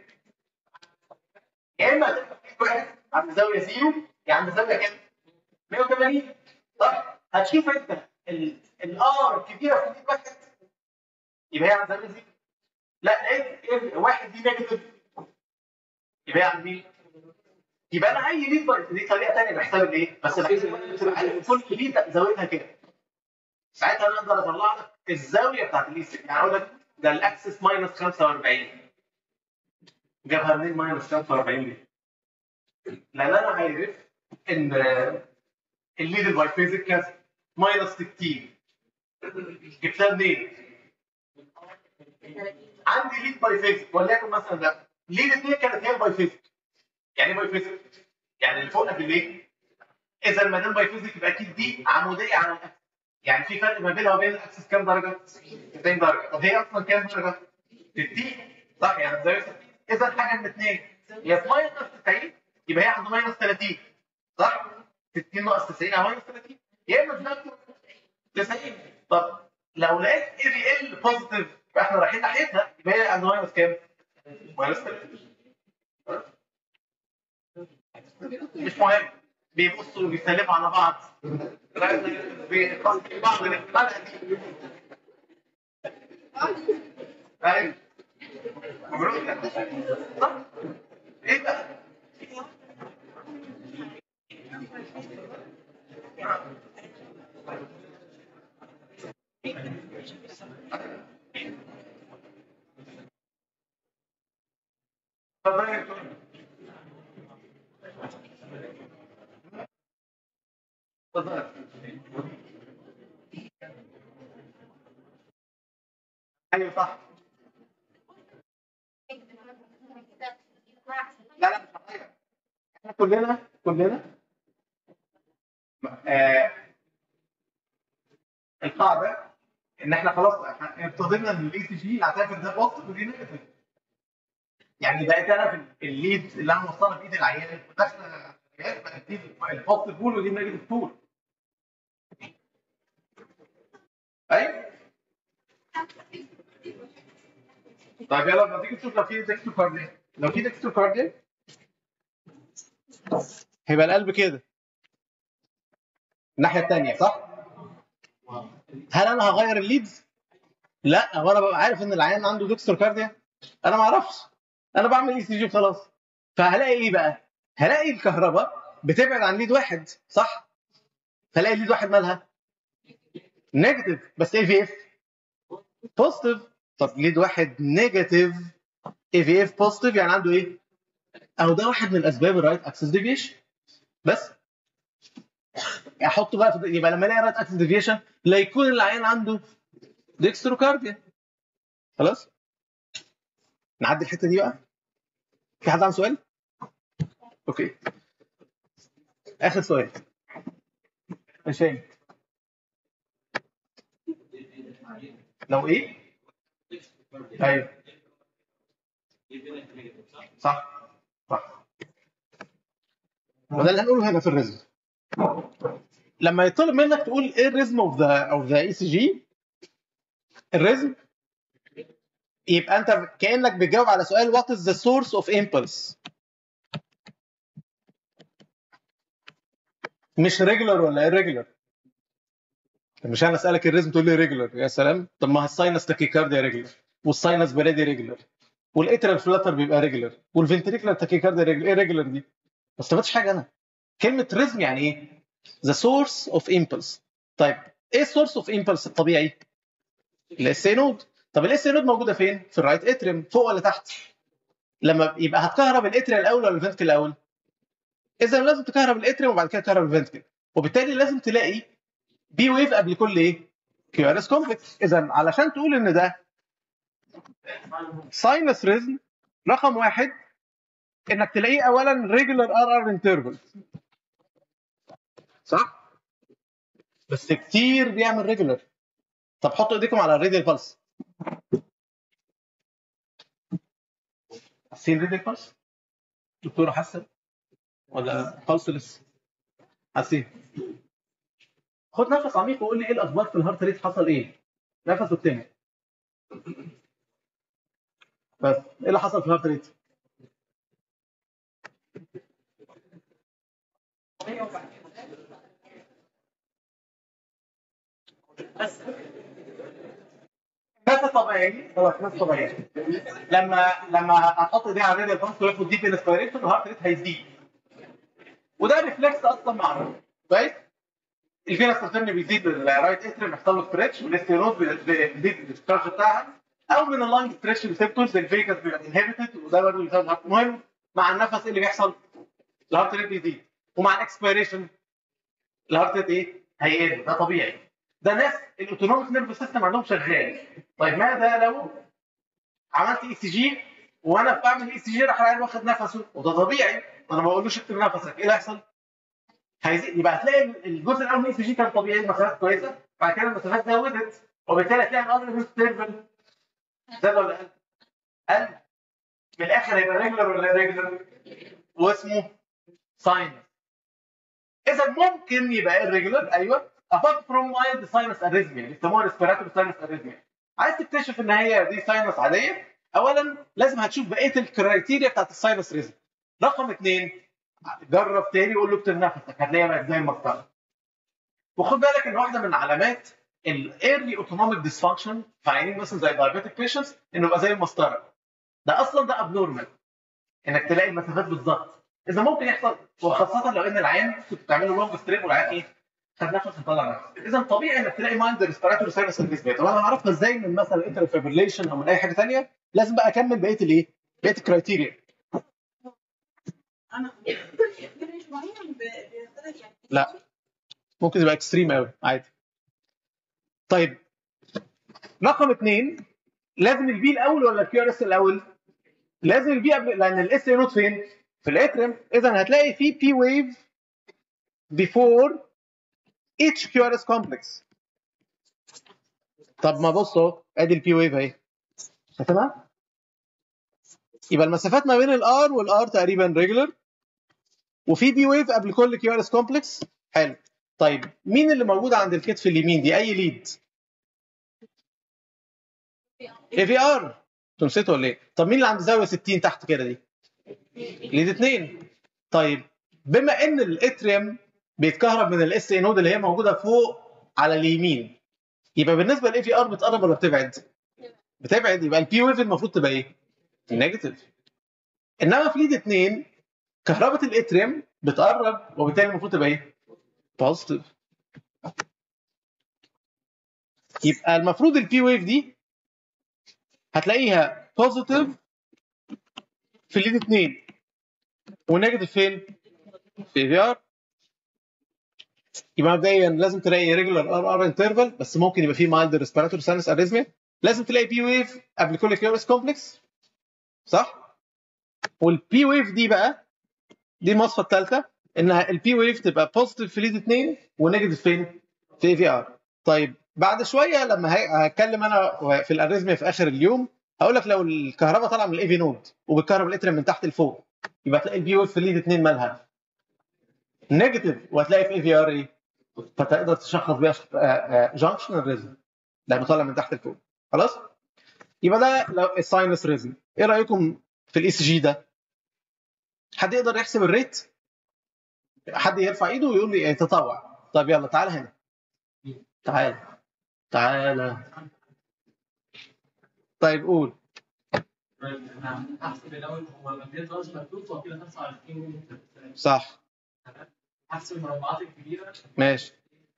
Speaker 2: يا اما هتبقى في واحد عند زاويه زيرو، يعني عند زاويه كام؟ مية وتمانين. طيب هتشوف انت الار الكبيره في ايد واحد يبقى هي عند زاويه زيرو. لا لقيت واحد دي نيجاتيف يبقى هي عند مين؟ يبقى انا اي ليد دي طريقه ثانيه بحساب الايه؟ بس بحسب كل ليد زاويتها كده. ساعتها انا اقدر اطلع لك الزاويه بتاعت الليست. يعني اقول لك ده الاكسس ماينس خمسة واربعين. جابها منين ماينس خمسة واربعين دي؟ لان انا عارف ان الليد البايفيزيك كذا ماينس ستين. جبتها منين؟ عندي ليد بايفيزيك وليكن مثلا ده ليد اثنين كانت هي البايفيزيك. يعني ايه بايفيزيك؟ يعني اللي فوق قد الايه؟ اذا ما دام بايفيزيك يبقى اكيد دي عموديه على الاكسس. يعني في فرق ما بينها وبين الاكسس كام درجه؟ تسعين درجه. طب هي اصلا كام درجه؟ ستين، صح؟ يعني زي ستين. اذا حاجه من اثنين، يا في ماينس تسعين يبقى هي عند ماينس ثلاثين، صح؟ ستين ناقص تسعين او ماينس ثلاثين، يا اما في تسعين. طب لو لقيت اي في ال بوزيتيف يبقى احنا رايحين ناحيتها، يبقى هي عند ماينس كام؟ ماينس ثلاثين. مش مهم، بيبصوا وبيسلموا على بعض. بيخلصوا بعض الحلقه دي. ايوه مبروك. صح؟ ايه بقى؟ اتفضل يا دكتور. اتفضل. ايوه صح. لا لا مش هغير. احنا كلنا كلنا آه القاعده ان احنا خلاص ابتدينا ان الاي سي جي اعتبر ده بوزيتيف ودي نيجاتيف. يعني بقيت انا في الليد اللي انا موصلها بايد العيان وداخله بقت دي البوزيتيف بول ودي النيجاتيف بول. ايوه. طيب يلا لما تيجي تشوف لو في ديكستوكارديا، لو في ديكستوكارديا هيبقى القلب كده الناحيه الثانيه، صح؟ هل انا هغير الليدز؟ لا، هو انا ببقى عارف ان العيان عنده ديكستوكارديا؟ انا ما اعرفش. انا بعمل اي سي جي وخلاص. فهلاقي ايه بقى؟ هلاقي الكهرباء بتبعد عن ليد واحد، صح؟ هلاقي ليد واحد مالها نيجاتيف، بس اي في اف بوزيتيف. طب ليد واحد نيجاتيف اي في اف بوزيتيف، يعني عنده ايه؟ اهو ده واحد من الاسباب الرايت اكسس ديفيشن. بس احطه بقى في، يبقى لما الاقي رايت اكسس ديفيشن لا يكون العيان عنده ديكستروكارديا. خلاص نعدي الحته دي بقى. في حد عنده سؤال؟ اوكي اخر سؤال. هشام لو ايه؟ ايوه صح صح. وده اللي هنقوله هنا في الريزم. لما يطلب منك تقول ايه الريزم اوف ذا اوف ذا اي سي جي، الريزم يبقى انت كانك بتجاوب على سؤال وات از ذا سورس اوف امبلس، مش ريجولار ولا irregular. مش انا اسالك الريزم تقول لي ريجولار، يا سلام. طب ما الساينس تاكيكارديا ريجولار، والساينس برادي ريجولار، والاترال فلاتر بيبقى ريجولار، والفنتريكولار تاكيكارديا ريجولار. ايه ريجولار دي؟ ما استفدتش حاجه انا. كلمه ريزم يعني ايه؟ ذا سورس اوف امبلس. طيب ايه السورس اوف امبلس الطبيعي؟ الاس اي نود. طب الاس اي نود موجوده فين؟ في الرايت اتريم، فوق ولا تحت؟ لما يبقى هتكهرب الاتريال الاول ولا الفنتكل الاول؟ اذا لازم تكهرب الاتريم وبعد كده تكهرب الفنتكل، وبالتالي لازم تلاقي بي ويف قبل كل ايه؟ كيو ار اس كومبلكس. اذا علشان تقول ان ده ساينس ريزم، رقم واحد انك تلاقيه اولا ريجولار ار ار انترفال، صح؟ بس كتير بيعمل ريجولار. طب حطوا ايديكم على الراديال بالس. حاسين راديال بالس؟ دكتوره حاسه ولا بالس لسه؟ حاسين. خد نفس عميق وقول لي ايه الاخبار في الهارت ريت، حصل ايه؟ نفس التاني. بس ايه اللي حصل في الهارت ريت؟ بس ناس طبيعي، خلاص ناس طبيعي. لما لما هتحط ايديها على الراديال بالس وياخد ديب انسبيريشن الهارت ريت هيزيد، وده ريفلكس اصلا معروف كويس. الفينس كونتيرن بيزيد الرايت اتريم، بيحصل له ستريتش، والاستيروز بيزيد الديسشارج بتاعها، او من اللانج ستريتش ريسبتورز الفيجاس بيبقى انهبيتد، وده برضه بيسبب هارت. المهم مع النفس ايه اللي بيحصل؟ الهارت ريت بيزيد، ومع الاكسبيريشن الهارت ريت ايه؟ هيقل. ده طبيعي. ده ناس الاوتونوميك نيرف سيستم عندهم شغال. طيب ماذا لو عملت اي سي جي وانا بعمل اي سي جي راح العيال واخد نفسه، وده طبيعي، انا ما بقولوش اكتب نفسك، ايه اللي هيحصل؟ هيزيد. يبقى هتلاقي الجزء الاول من الاي سي جي كان طبيعي، المسافات كويسه، بعد كده المسافات زودت، وبالتالي هتلاقي الارض انترفال زاد ولا قل؟ قل. من الاخر هيبقى ريجولار ولا ريجولار؟ واسمه ساينس. اذا ممكن يبقى الريجولار، ايوه، apart from mild sinus arrhythmia، بيسموها respiratory sinus arrhythmia. عايز تكتشف ان هي دي ساينس عاديه، اولا لازم هتشوف بقيه الكرايتيريا بتاعت الساينس ريزم. رقم اثنين جرب تاني وقول له اكتب نفسك، هتلاقيها بقت زي المسطره. وخد بالك ان واحده من علامات الايرلي اوتونوميك ديسفانكشن في عيانين مثلا زي دايابيتك بيشنتس انه يبقى زي المسطره. ده اصلا ده ابنورمال انك تلاقي المسافات بالظبط. اذا ممكن يحصل، وخاصه لو ان العيان كنت بتعمل له لونج ستريب والعيان ايه؟ خد نفس وطلع نفس. اذا طبيعي انك تلاقي مايند ريسبيراتوري ساينس انفيزمنت. طب انا عرفت ازاي من مثلا انتر فيبريليشن او من اي حاجه ثانيه؟ لازم بقى اكمل بقيه الايه؟ بقيه الكرايتيريا.
Speaker 3: انا مش معين يعني
Speaker 2: لا ممكن يبقى اكستريم قوي عادي. طيب رقم اثنين لازم البي الاول ولا الكيو ار اس الاول؟ لازم البي قبل، لان الاس اي نوت فين؟ في الاتريم. اذا هتلاقي في بي ويف before each كيو ار اس complex. طب ما بص اهو ادي البي ويف اهي، شايفها؟ يبقى المسافات ما بين الار والار تقريبا ريجولار، وفي بي ويف قبل كل كيو ار اس كومبلكس. حلو. طيب مين اللي موجود عند الكتف اليمين دي؟ اي ليد؟ اي في ار. انتوا نسيتوا ولا ايه؟ طب مين اللي عند زاويه ستين تحت كده دي؟ ليد اثنين. طيب بما ان الاتريوم بيتكهرب من الاس اي نود اللي هي موجوده فوق على اليمين، يبقى بالنسبه للاي في ار بتقرب ولا بتبعد؟ بتبعد. يبقى البي ويف المفروض تبقى ايه؟ نيجاتيف. انما في ليد اتنين كهرباء الاتريوم بتقرب وبالتالي المفروض تبقى ايه؟ بوزيتيف. يبقى المفروض البي ويف دي هتلاقيها بوزيتيف في ليد اتنين ونيجاتيف فين؟ في في ار. يبقى مبدئيا لازم تلاقي ريجولار ار ار انترفال، بس ممكن يبقى فيه مايلد ريسبيراتوري ساينس اريزميا. لازم تلاقي بي ويف قبل كل كيورس كومبلكس، صح؟ والبي ويف دي بقى دي المواصفه الثالثه، انها البي ويف تبقى بوزيتيف في ليد اتنين ونيجاتيف فين؟ في اي في ار. طيب بعد شويه لما هتكلم انا في الاريزميا في اخر اليوم هقول لك لو الكهرباء طالعه من الاي في نود وبالكهرباء الاتريوم من تحت لفوق، يبقى تلاقي البي ويف في ليد اتنين مالها نيجاتيف، وهتلاقي في اي في ار ايه؟ فتقدر تشخص بيها جانكشن ريزم لانه طالع من تحت لفوق. خلاص؟ يبقى ده لو الساينس ريزم. ايه رايكم في الاي سي جي ده؟ حد يقدر يحسب الريت؟ حد يرفع ايده ويقول لي تطوع. طب يلا تعال هنا. تعال تعال. طيب قول.
Speaker 5: احسب الاول هو المجال راس مكتوب هو كده خمسة وعشرين.
Speaker 2: صح.
Speaker 5: احسب المربعات الكبيره.
Speaker 2: ماشي.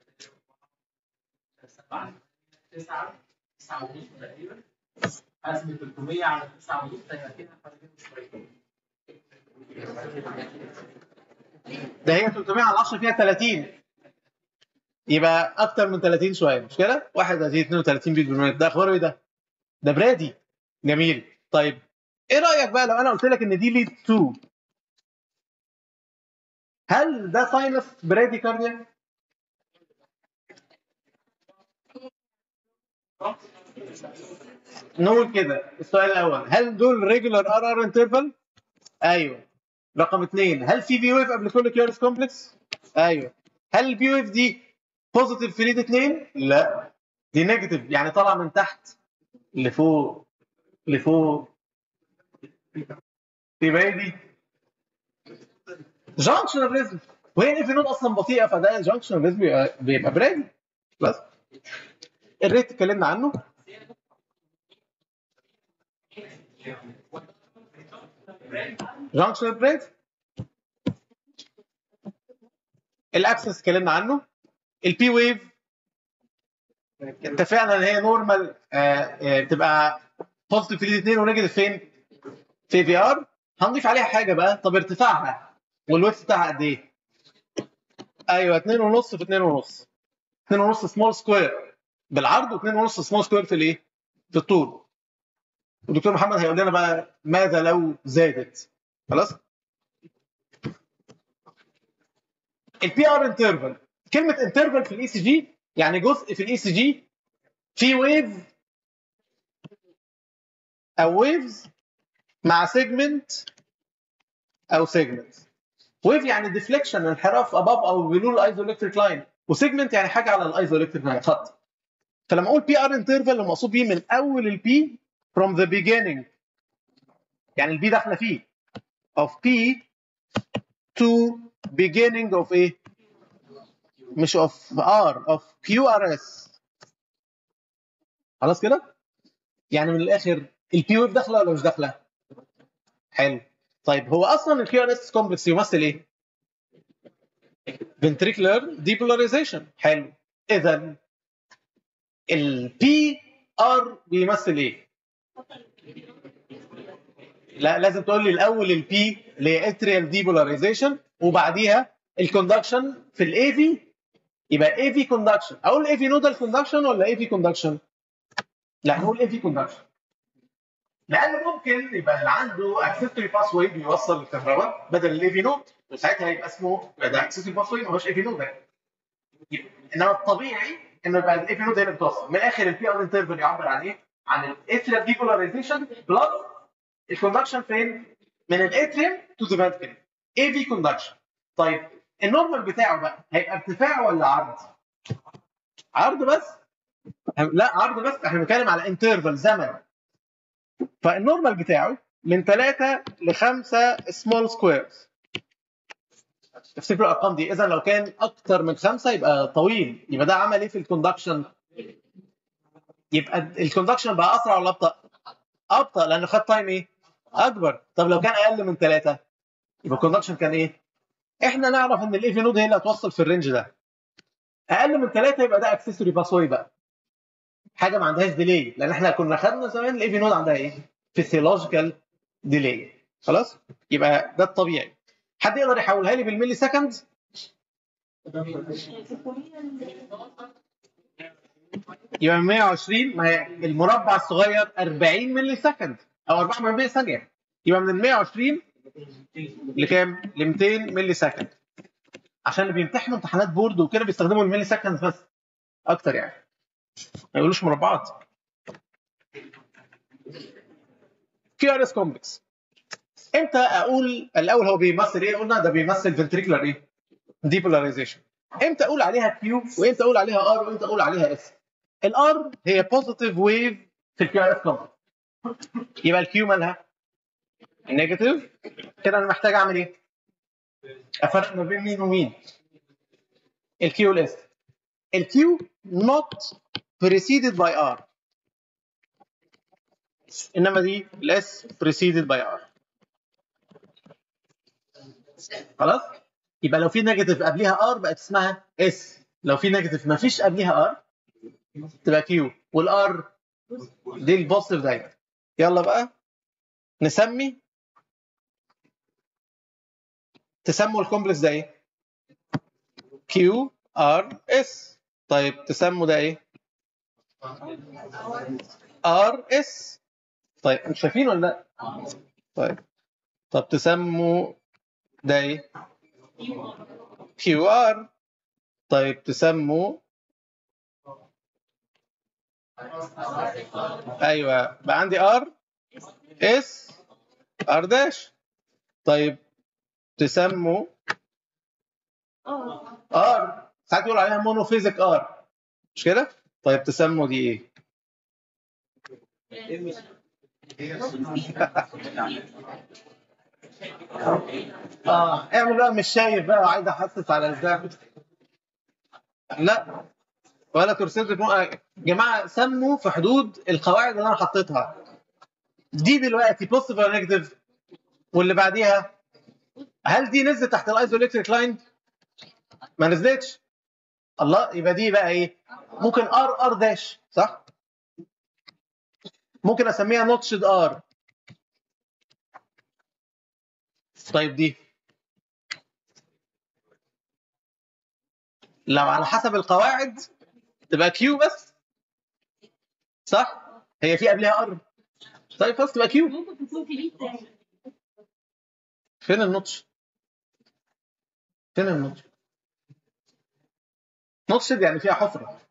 Speaker 5: سبعة تسعة تسعة ونص تقريبا. اقسم ثلاثمية على تسعة ونص هيبقى كده حوالي شويه.
Speaker 2: ده هي ثلاثمية على عشرة فيها ثلاثين، يبقى اكتر من ثلاثين شويه، مش كده؟ واحد وثلاثين اثنين وثلاثين بيت بالمية. ده اخباره ايه ده؟ ده برادي. جميل. طيب ايه رايك بقى لو انا قلت لك ان دي ليد اتنين؟ هل ده ساينس برادي كارديا؟ نقول كده السؤال الاول، هل دول ريجولار ار ار انترفال؟ ايوه. رقم اثنين، هل في بي ويف قبل كل كيورس كومبلكس؟ ايوه. هل البي ويف دي بوزيتيف في ليد اثنين؟ لا، دي نيجاتيف، يعني طالعه من تحت لفوق لفوق. يبقى دي جانكشن ريزم، وهي الاف نود اصلا بطيئه، فده جانكشن ريزم بيبقى برادي. بس الريت اتكلمنا عنه. جانكشن بريد. الاكسس اتكلمنا عنه. البي ويف اتفقنا ان هي نورمال بتبقى بوزيتيف في ليد اثنين ونيجاتيف فين؟ في في ار. هنضيف عليها حاجه بقى، طب ارتفاعها والويدث بتاعها قد ايه؟ ايوه اتنين ونص في اتنين ونص. اتنين ونص سمول سكوير بالعرض و2 ونص سمول سكوير في الايه؟ في الطول. والدكتور محمد هيقول لنا بقى ماذا لو زادت. خلاص؟ البي ار انترفال، كلمه انترفال في الاي سي جي يعني جزء في الاي سي جي في ويف او ويفز مع سيجمنت او سيجمنت. ويف يعني ديفليكشن، انحراف اباب او بلو الايزولكتريك لاين، وسيجمنت يعني حاجه على الايزولكتريك لاين، خط. فلما اقول بي ار انترفال المقصود بيه من اول البي from the beginning، يعني البي داخله فيه of P to beginning of ايه؟ مش of R، of كيو ار اس. خلاص كده؟ يعني من الاخر البي ويف داخله ولا مش داخله؟ حلو. طيب هو اصلا الكيو ار اس كومبلكس يمثل ايه؟ ventricular depolarization. حلو. اذا البي ار بيمثل ايه؟ لا لازم تقول لي الاول البي اللي هي اتريال ديبولاريزيشن وبعديها الكوندكشن في الاي في، يبقى اي في كوندكشن. اقول اي في نودال كوندكشن ولا اي في كوندكشن؟ لا نقول اي في كوندكشن، لانه ممكن يبقى اللي عنده اكسسوري باس واي بيوصل الكهرباء بدل الاي في نود، وساعتها يبقى اسمه ده اكسسوري باس واي ما هوش اي في نود. انما الطبيعي انه يبقى الاي في نود هي اللي بتوصل. من الاخر البي ار انترفال يعبر عن ايه؟ عن الاتريال ديبولاريزيشن بلس الكوندكشن فين؟ من الاتريوم تو ذا فنتريكل. اي في كوندكشن. طيب النورمال بتاعه بقى هيبقى ارتفاع ولا عرض؟ عرض بس؟ لا عرض بس، احنا بنتكلم على انترفال زمن. فالنورمال بتاعه من ثلاثة ل خمسة سمول سكويرز. تفتكروا الارقام دي؟ اذا لو كان اكتر من خمسة يبقى طويل، يبقى ده عمل ايه في الكوندكشن؟ يبقى الكوندكشن بقى اسرع ولا ابطا؟ ابطا، لانه خد تايم ايه؟ اكبر. طب لو كان اقل من ثلاثة يبقى الكوندكشن كان ايه؟ احنا نعرف ان الاي في نود هي اللي هتوصل في الرينج ده. اقل من ثلاثة يبقى ده اكسسوري باسوي بقى، حاجه ما عندهاش ديلي، لان احنا كنا خدنا زمان الاي في نود عندها ايه؟ فيسيولوجيكال ديلي. خلاص؟ يبقى ده الطبيعي. حد يقدر يحولها لي بالملي سكند؟ يبقى مية وعشرين، ما هي المربع الصغير أربعين ملي سكند او أربعة ملي ثانيه، يبقى من مية وعشرين لكام؟ ل مئتين ملي سكند. عشان اللي بيمتحنوا امتحانات بورد وكده بيستخدموا الملي سكند بس اكتر يعني، ما يقولوش مربعات. كيو ار اس كومبلكس امتى اقول الاول هو بيمثل ايه؟ قلنا ده بيمثل فنتريكولار ايه؟ ديبولاريزيشن. امتى اقول عليها كيو وامتى اقول عليها ار وامتى اقول عليها اس؟ الار هي بوزيتيف ويف في الكيو ار اس كومبلكس، يبقى الكيو مالها نيجاتيف. كده انا محتاج اعمل ايه؟ افرق ما بين مين ومين؟ الكيو والاس. الكيو not preceded by R، انما دي الاس preceded by R. خلاص؟ يبقى لو في نيجاتيف قبليها ار بقت اسمها اس، لو في نيجاتيف ما فيش قبليها ار تبقى كيو، والار دي البوزيتيف دايما. يلا بقى نسمي، تسموا الكومبلكس ده ايه؟ كيو ار اس. طيب تسموا ده ايه؟ ار اس. طيب انتوا شايفين ولا لا؟ طيب طب تسموا ده ايه؟ كيو ار. طيب تسموا، ايوه بقى عندي ار اس ار داش. طيب تسموا ار، ساعات يقول عليها مونوفيزيك ار، مش كده؟ طيب تسموا دي ايه؟ اه اعمل بقى مش شايف بقى وعايز احسس على الزعم. لا ولا كورسات جماعه، سموا في حدود القواعد اللي انا حطيتها. دي دلوقتي بوزيتيف ولا نيجاتيف؟ واللي بعديها هل دي نزلت تحت الايزوليتريك لاين؟ ما نزلتش. الله، يبقى دي بقى ايه؟ ممكن ار ار داش، صح؟ ممكن اسميها نوتشد ار. طيب دي لو على حسب القواعد تبقى كيو بس، صح؟ هي في قبلها ار. طيب خلاص تبقى كيو.
Speaker 3: ممكن تكون في ليد تاني.
Speaker 2: فين النوتش؟ فين النوتش؟ نوتشد يعني فيها حفره،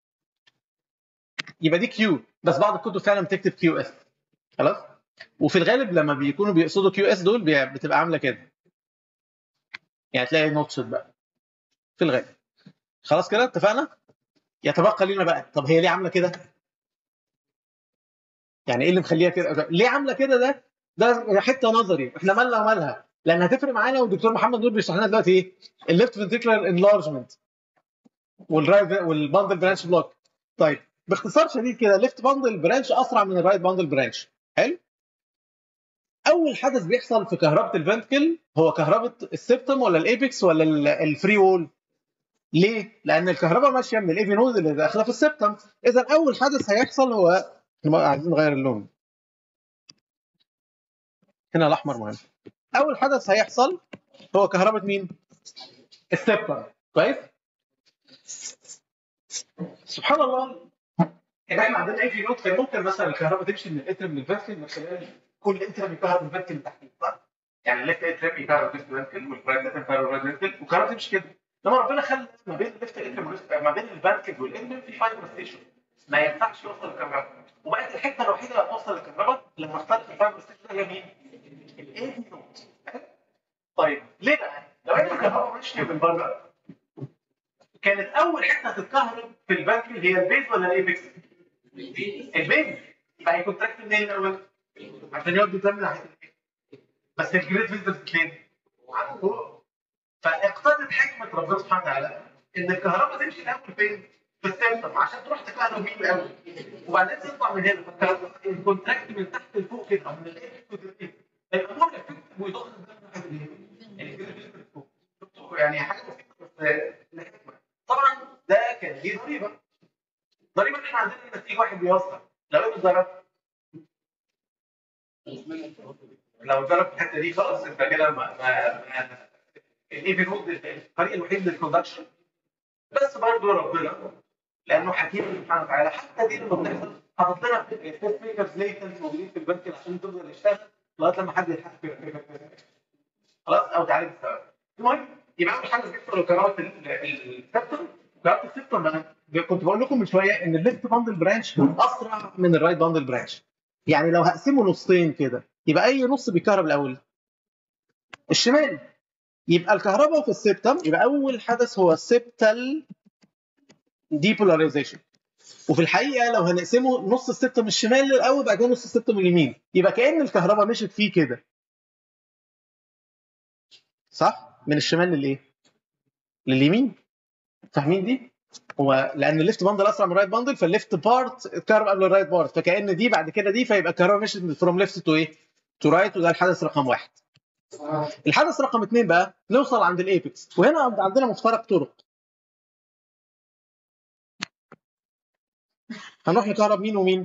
Speaker 2: يبقى دي كيو، بس بعض الكتب فعلا بتكتب كيو اس. خلاص؟ وفي الغالب لما بيكونوا بيقصدوا كيو اس دول بتبقى عامله كده، يعني تلاقي نوتشد بقى في الغالب. خلاص كده اتفقنا؟ يتبقى لنا بقى، طب هي ليه عامله كده؟ يعني ايه اللي مخليها كده؟ ليه عامله كده؟ ده ده حته نظري، احنا مالنا ومالها، لان هتفرق معانا. والدكتور محمد نور بيشرح لنا دلوقتي ايه؟ الليفت فنتريكولار انلارجمنت والرايت والباندل برانش بلوك. طيب باختصار شديد كده، ليفت باندل برانش اسرع من الرايت باندل برانش. حلو؟ اول حدث بيحصل في كهرباء الفنتكل هو كهرباء السبتم ولا الايبكس ولا الفري وول؟ ليه؟ لان الكهرباء ماشيه من الاي في نود اللي داخله في السبتم. اذا اول حدث هيحصل هو، عايزين نغير اللون هنا، الاحمر مهم. اول حدث هيحصل هو كهرباء مين؟ السبتم. كويس؟ سبحان الله، ان احنا عندنا اي في نود كان ممكن مثلا الكهرباء تمشي من الاترم للفنتكل من خلال كل اترم يكهرب الفنتكل اللي تحتيه، صح؟ يعني الليفت اترم يكهرب الفنتكل والرايت اترم يكهرب الفنتكل والكهرباء تمشي كده. لما ربنا خلى ما بين الليفت اترم ما بين الفنتكل والاترم في فايبر ستيشن ما ينفعش يوصل الكهرباء، وبقت الحته الوحيده اللي هتوصل الكهرباء لما اخترت الفايبر ستيشن هي مين؟ الاي في نود. طيب ليه بقى؟ لو ان الكهرباء ماشيه من بره كانت اول حته تتكهرب في الفنتكل هي البيز ولا الايبكس؟ البيز. يبقى هيكونتراكت منين الاول؟ عشان يقعد يتم ناحيه الايه؟ بس الجريد فيزيتورز فين؟ فوق. فاقتضت حكمه ربنا سبحانه وتعالى ان الكهرباء تمشي الاول فين؟
Speaker 1: في السيستم عشان تروح تكهرب مين قوي وبعدين تطلع من هنا فالكونتراكت من تحت لفوق كده او من الايه هيبقى مور افكتيف ويضخ الدم يعني حاجه بسيطه بس طبعا ده كان ليه ضريبه ضريبه احنا عندنا لما تيجي واحد بيوصل لو ايه الضرب؟ لو ضرب في الحته دي خلاص انت كده ما الايفن وود الطريق الوحيد للبرودكشن بس برضه ربنا لانه حكيم سبحانه وتعالى حتى دي لما بتحصل حاطط لنا تيست ميكرز ليتنت موجودين في البنك عشان تفضل يشتغل لغايه لما حد يلحق خلاص او تعالج السبب. المهم يبقى اول حاجه ذكر له كرامه السبتم كرامه السبتم بقى كنت بقول لكم من شويه ان الليفت باندل برانش اسرع من الرايت باندل برانش. يعني لو هقسمه نصين كده يبقى اي نص بيكهرب الاول الشمال يبقى الكهرباء في السبتم يبقى اول حدث هو السبتال ديبولاريزيشن وفي الحقيقه لو هنقسمه نص السبتم الشمال للاول بعدين نص السبتم اليمين يبقى كأن الكهرباء مشت فيه كده صح من الشمال للايه لليمين فاهمين دي هو لان الليفت باندل اسرع من الرايت باندل فالليفت بارت اتكهرب قبل الرايت بارت فكأن دي بعد كده دي فيبقى الكهرباء مشت فروم ليفت تو ايه تو رايت وده الحدث رقم واحد. الحدث رقم اثنين بقى نوصل عند الايبكس وهنا عندنا مفترق طرق هنروح نكهرب مين ومين؟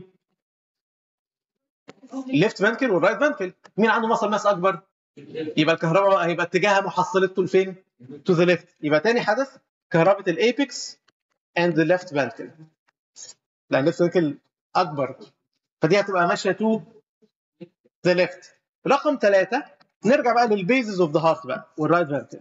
Speaker 1: الليفت فانكل والرايت فانكل مين عنده مصل ماس اكبر؟ يبقى الكهرباء هيبقى اتجاهها محصلته لفين؟ تو ذا ليفت يبقى تاني حدث كهرباء الايبكس اند ذا ليفت فانكل لان الليفت فانكل اكبر فدي هتبقى ماشيه تو ذا ليفت. رقم ثلاثة نرجع بقى للبيزز اوف ذا هارت بقى والرايت فانكل.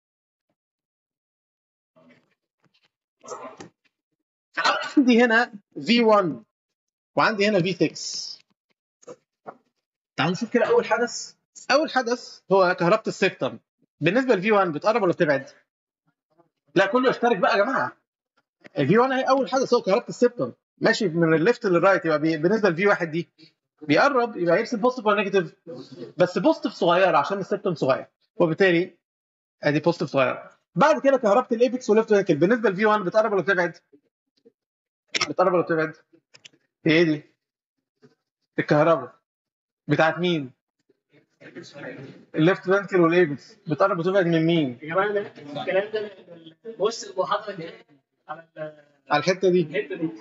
Speaker 1: عندي هنا في واحد وعندي هنا في ستة. تعالوا نشوف كده اول حدث اول حدث هو كهرباء السبتم بالنسبه لفي واحد بتقرب ولا بتبعد؟ لا كله يشترك بقى يا جماعه. الفي واحد اهي اول حدث هو كهرباء السبتم ماشي من الليفت للرايت يبقى بالنسبه لفي واحد دي بيقرب يبقى يرسم بوزيتيف ولا نيجاتيف بس بوزيتيف صغيره عشان السبتم صغير وبالتالي ادي بوزيتيف صغيره. بعد كده كهرباء الايبكس والليفت فانكل بالنسبه لفي واحد بتقرب ولا بتبعد؟ بتقرب ولا بتبعد؟ هي دي الكهرباء بتاعت مين؟ الليفت فانكل والايبكس بتقرب وتبعد من مين؟
Speaker 4: يا جماعه الكلام ده بص المحاضره الجايه على
Speaker 1: على الحته دي
Speaker 4: الحته دي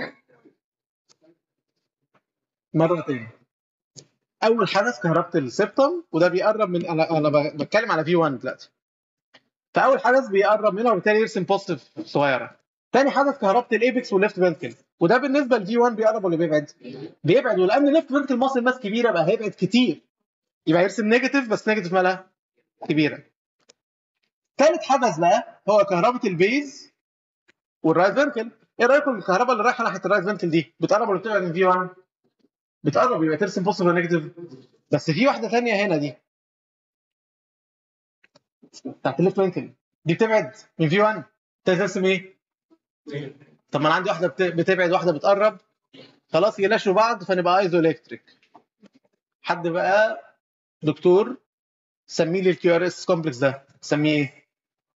Speaker 1: مره تاني. اول حدث كهرباء السبتم وده بيقرب من انا انا بتكلم على في واحد دلوقتي. فاول حدث بيقرب منها وبالتالي يرسم بوزيتيف صغيره. ثاني حدث كهرباء الايبكس والليفت فانكل وده بالنسبه لفي واحد بيقرب ولا بيبعد؟ بيبعد ولان الليفت فانكل ماسل ماس كبيره بقى هيبعد كتير يبقى يرسم نيجاتيف بس نيجاتيف مالها كبيره. ثالث حدث بقى هو كهرباء البيز والرايت فانكل. ايه رايكم الكهرباء اللي رايحه ناحيه الرايت فانكل دي بتقرب ولا بتبعد من في واحد؟ بتقرب يبقى ترسم بوزيتيف ولا نيجاتيف بس في واحده ثانيه هنا دي بتاعت الليفت فانكل دي بتبعد من في واحد ترسم ايه؟ طب ما انا عندي واحده بتبعد واحده بتقرب خلاص يلاشوا بعض فنبقى ايزو الكتريك. حد بقى دكتور سميه لي الكيو ار اس كومبلكس ده سميه ايه؟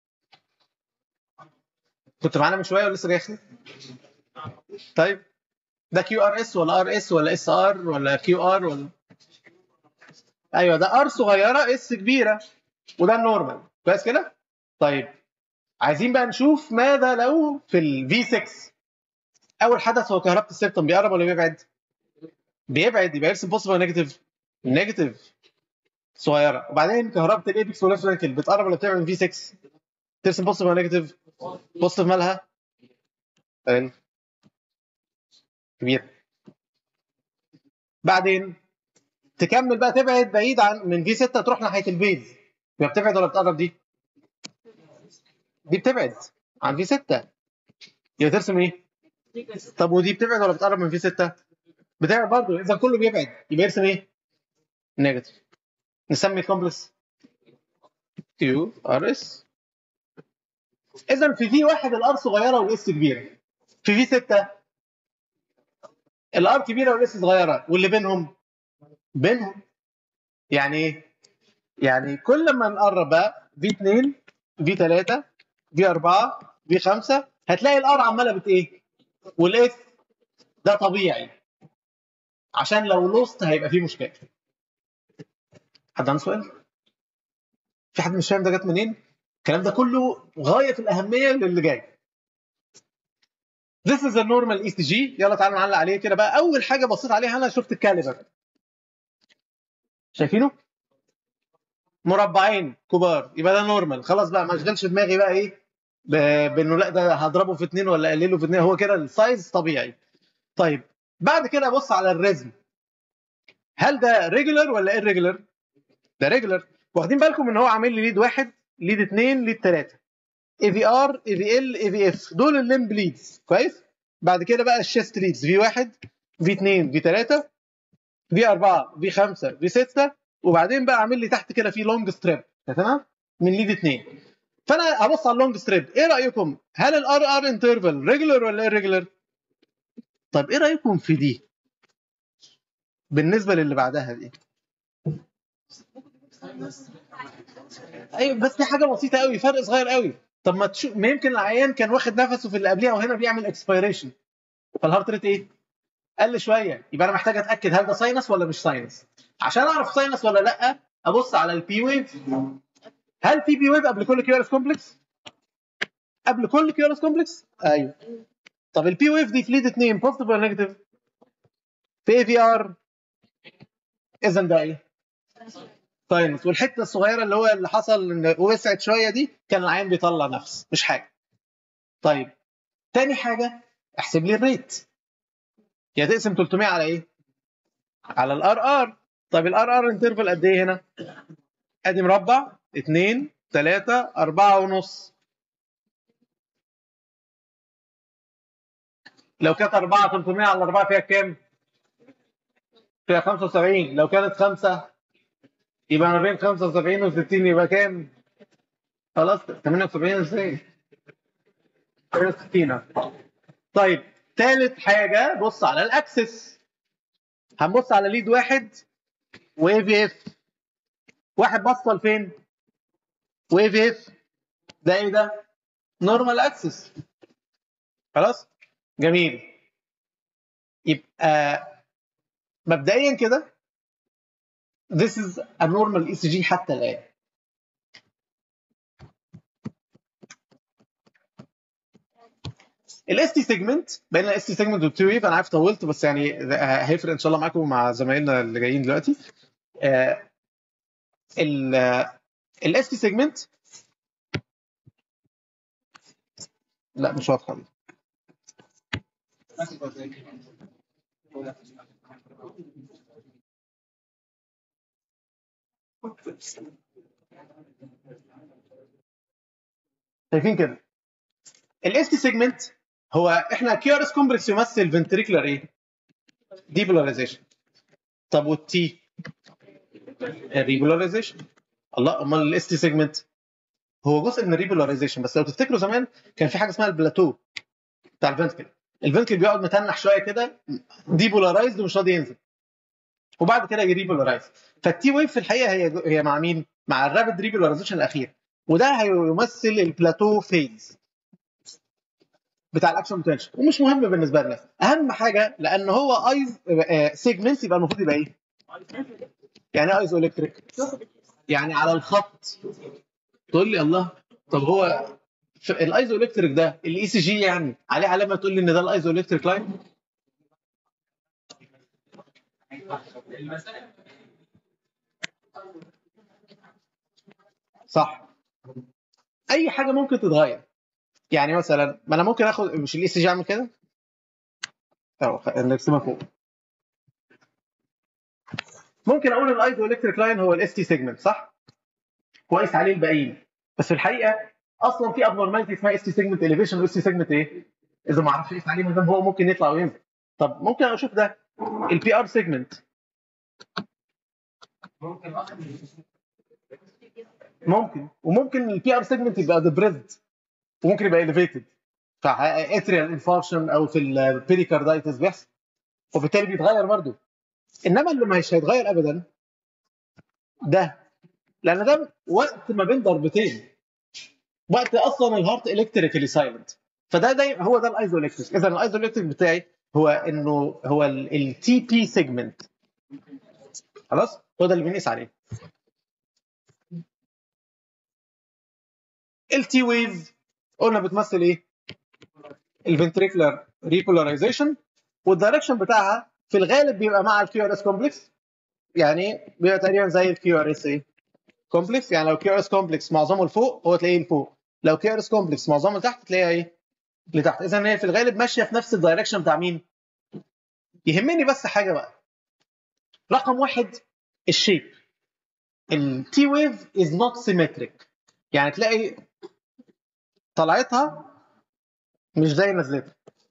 Speaker 1: كنت معانا من شويه ولا لسه جاي؟ طيب ده كيو ار اس ولا ار اس ولا اس ار ولا كيو ار ولا ايوه ده ار صغيره اس كبيره وده النورمال كويس كده؟ طيب عايزين بقى نشوف ماذا لو في الفي ستة اول حدث هو كهرباء السبتم بيقرب ولا بيبعد؟ بيبعد يبقى يرسم بوزيتيف ولا نيجاتيف؟ نيجاتيف صغيره. وبعدين كهرباء الايبكس والليفت فانكل بتقرب ولا بتبعد من في ستة؟ ترسم بوزيتيف ولا نيجاتيف؟ بوزيتيف مالها؟ كبير. بعدين تكمل بقى تبعد بعيد عن من في ستة تروح ناحيه البيز يبقى بتبعد ولا بتقرب دي؟ دي بتبعد عن في ستة يبقى ترسم ايه؟ طب ودي بتبعد ولا بتقرب من في ستة؟ بتبعد برضه اذا كله بيبعد يبقى يرسم ايه؟ نيجاتيف. نسمي الكومبلكس كيو ار اس. اذا في في واحد الار صغيره والاس كبيره. في في ستة الار كبيره والاس صغيره واللي بينهم بينهم يعني ايه؟ يعني كل ما نقرب بقى في اثنين في ثلاثة في أربعة في خمسة هتلاقي الار عماله بت ايه؟
Speaker 2: والاس ده طبيعي عشان لو لوست هيبقى فيه مشكله. حد عنده سؤال؟ في حد مش فاهم ده جت منين؟ الكلام ده كله غايه في الاهميه للي جاي. This is a normal اي سي جي. يلا تعالى نعلق عليه كده بقى. اول حاجه بصيت عليها انا شفت الكاليبر. شايفينه؟ مربعين كبار، يبقى ده نورمال. خلاص بقى ما اشغلش دماغي بقى ايه ب- بانه لا ده هضربه في اتنين ولا اقلله في اتنين، هو كده السايز طبيعي. طيب بعد كده ابص على الريزم، هل ده ريجولر ولا irregular؟ ده ريجولر. واخدين بالكم ان هو عامل لي ليد واحد، ليد اثنين، ليد ثلاثه، اي في ار، اي في ال، اي في اف، دول الليمب ليدز. كويس. بعد كده بقى الشيست ليدز في واحد، في اثنين، في ثلاثه، في اربعه، في خمسه، في سته، وبعدين بقى عامل لي تحت كده في لونج ستريب. تمام؟ من ليد اثنين. فانا هبص على اللونج ستريب. ايه رايكم؟ هل الار ار انترفال ريجولر ولا irregular؟ طيب ايه رايكم في دي بالنسبه للي بعدها دي؟ ايوه بس دي حاجه بسيطه قوي، فرق صغير قوي. طب ما تشوف، ما يمكن العيان كان واخد نفسه في اللي قبلها وهنا بيعمل اكسبيريشن، فالهارت ريت ايه؟ قل شويه. يبقى انا محتاج اتاكد هل ده ساينس ولا مش ساينس. عشان اعرف ساينس ولا لا ابص على البي ويف. هل في بي ويف قبل كل كيو ار اس كومبلكس؟ قبل كل كيو ار اس كومبلكس؟ ايوه. طب البي ويف دي في ليد اثنين بوزيتيف ولا نيجاتيف؟ في اي في ار. اذا ده ايه؟ ساينس. والحته الصغيره اللي هو اللي حصل ان وسعت شويه دي كان العين بيطلع نفس، مش حاجه. طيب تاني حاجه احسب لي الريت. يا تقسم ثلاثمية على ايه؟ على الار ار. طيب الار ار انترفال قد ايه هنا؟ ادي مربع اثنين ثلاثة أربعة ونص. لو كانت أربعة ثلاثمية على أربعة فيها كام؟ فيها خمسة وسبعين. لو كانت خمسة يبقى ما بين خمسة وسبعين و ستين يبقى كام؟ خلاص ثمانية وسبعين ازاي؟ ثمانية وستين. طيب ثالث حاجه بص على الاكسس. هنبص على ليد واحد واي في اف. واحد بصل فين؟ واي في اف. ده ايه ده؟ نورمال اكسس. خلاص؟ جميل. يبقى مبدئيا كده this is a normal اي سي جي حتى الان. الاس تي سيجمنت بين الاس تي سيجمنت والتي ويف. انا عارف طولت بس يعني هيفرق ان شاء الله معاكم ومع زمايلنا اللي جايين دلوقتي. الاس تي سيجمنت لا مش واضحه دي. شايفين كده؟ الاس تي سيجمنت هو احنا كيو ار اس كومبلكس يمثل فنتريكولار ايه؟ ديبولاريزيشن. طب والتي؟ الريبولاريزيشن. الله، امال الاس تي سيجمنت هو جزء من الريبولاريزيشن. بس لو تفتكروا زمان كان في حاجه اسمها البلاتو بتاع الفنتكل. الفنتكل بيقعد متنح شويه كده ديبولارايزد ومش راضي ينزل، وبعد كده يريبولارايز. فالتي ويف في الحقيقه هي هي مع مين؟ مع الرابيد ريبولاريزيشن الاخير، وده هيمثل البلاتو فيز بتاع الاكشن بوتنشال. ومش مهم بالنسبه لنا، اهم حاجه لان هو ايز سيجمنت يبقى المفروض يبقى ايه؟ يعني ايه ايزو الكتريك؟ يعني على الخط. تقول لي الله، طب هو الايزو الكتريك ده الاي سي جي يعني عليه علامه تقول لي ان ده الايزو الكتريك لاين؟ صح. اي حاجه ممكن تتغير. يعني مثلا ما انا ممكن اخد مش الاي سي جي اعمل كده اهو نرسمها فوق. ممكن اقول الايزو الكتريك لاين هو الاس تي سيجمنت، صح؟ كويس عليه الباقيين. بس في الحقيقه اصلا في ابنورماليتي اسمها اس تي سيجمنت اليفيشن واس تي سيجمنت ايه؟ اذا ما اعرفش اقيس عليه ما دام هو ممكن يطلع وينزل. طب ممكن اشوف ده البي ار سيجمنت. ممكن وممكن البي ار سيجمنت يبقى ديبريزد وممكن يبقى اليفيتد في اتريال انفارشن او في البيريكاردايتس بيحصل، وبالتالي بيتغير برضه. انما اللي مش هيتغير ابدا ده، لان ده وقت ما بين ضربتين، وقت اصلا الهارت الكتريكالي سايلنت. فده دايما هو ده الايزوليكتريك. اذا الايزوليكتريك بتاعي هو انه هو التي بي سيجمنت. خلاص هو ده اللي بنقيس عليه. التي ويف قلنا بتمثل ايه؟ الفنتريكولار ريبولاريزيشن، والدايركشن بتاعها في الغالب بيبقى مع الكيو ار اس كومبلكس، يعني بيبقى تقريبا زي الكيو ار اس ايه كومبلكس. يعني لو كيو ار اس كومبلكس معظمه لفوق هو تلاقيه لفوق، لو كيو ار اس كومبلكس معظمه لتحت تلاقيها ايه؟ لتحت. اذا هي في الغالب ماشيه في نفس الدايركشن بتاع مين؟ يهمني بس حاجه بقى، رقم واحد الشيب. التي ويف از نوت سيمتريك، يعني تلاقي طلعتها مش زي نزلتها،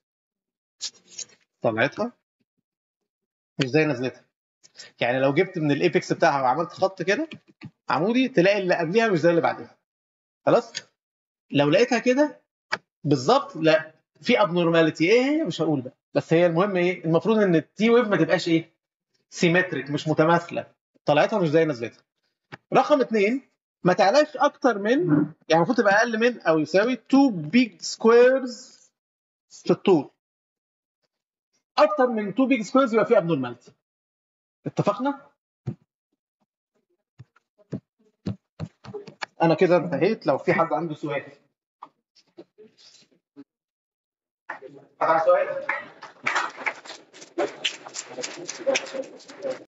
Speaker 2: طلعتها مش زي نزلتها. يعني لو جبت من الايبكس بتاعها وعملت خط كده عمودي تلاقي اللي قبليها مش زي اللي بعدها. خلاص لو لقيتها كده بالظبط لا في ابنورماليتي. ايه هي مش هقول بقى، بس هي المهم ايه، المفروض ان التي ويف ما تبقاش ايه سيمتريك، مش متماثله، طلعتها مش زي نزلتها. رقم اثنين ما تعلاش اكتر من، يعني المفروض تبقى اقل من او يساوي اتنين بيج سكويرز في الطول. اكتر من اتنين بيج سكويرز يبقى في ابنورماليتي. اتفقنا؟ انا كده انتهيت. لو في حد عنده سؤال. حد عنده سؤال؟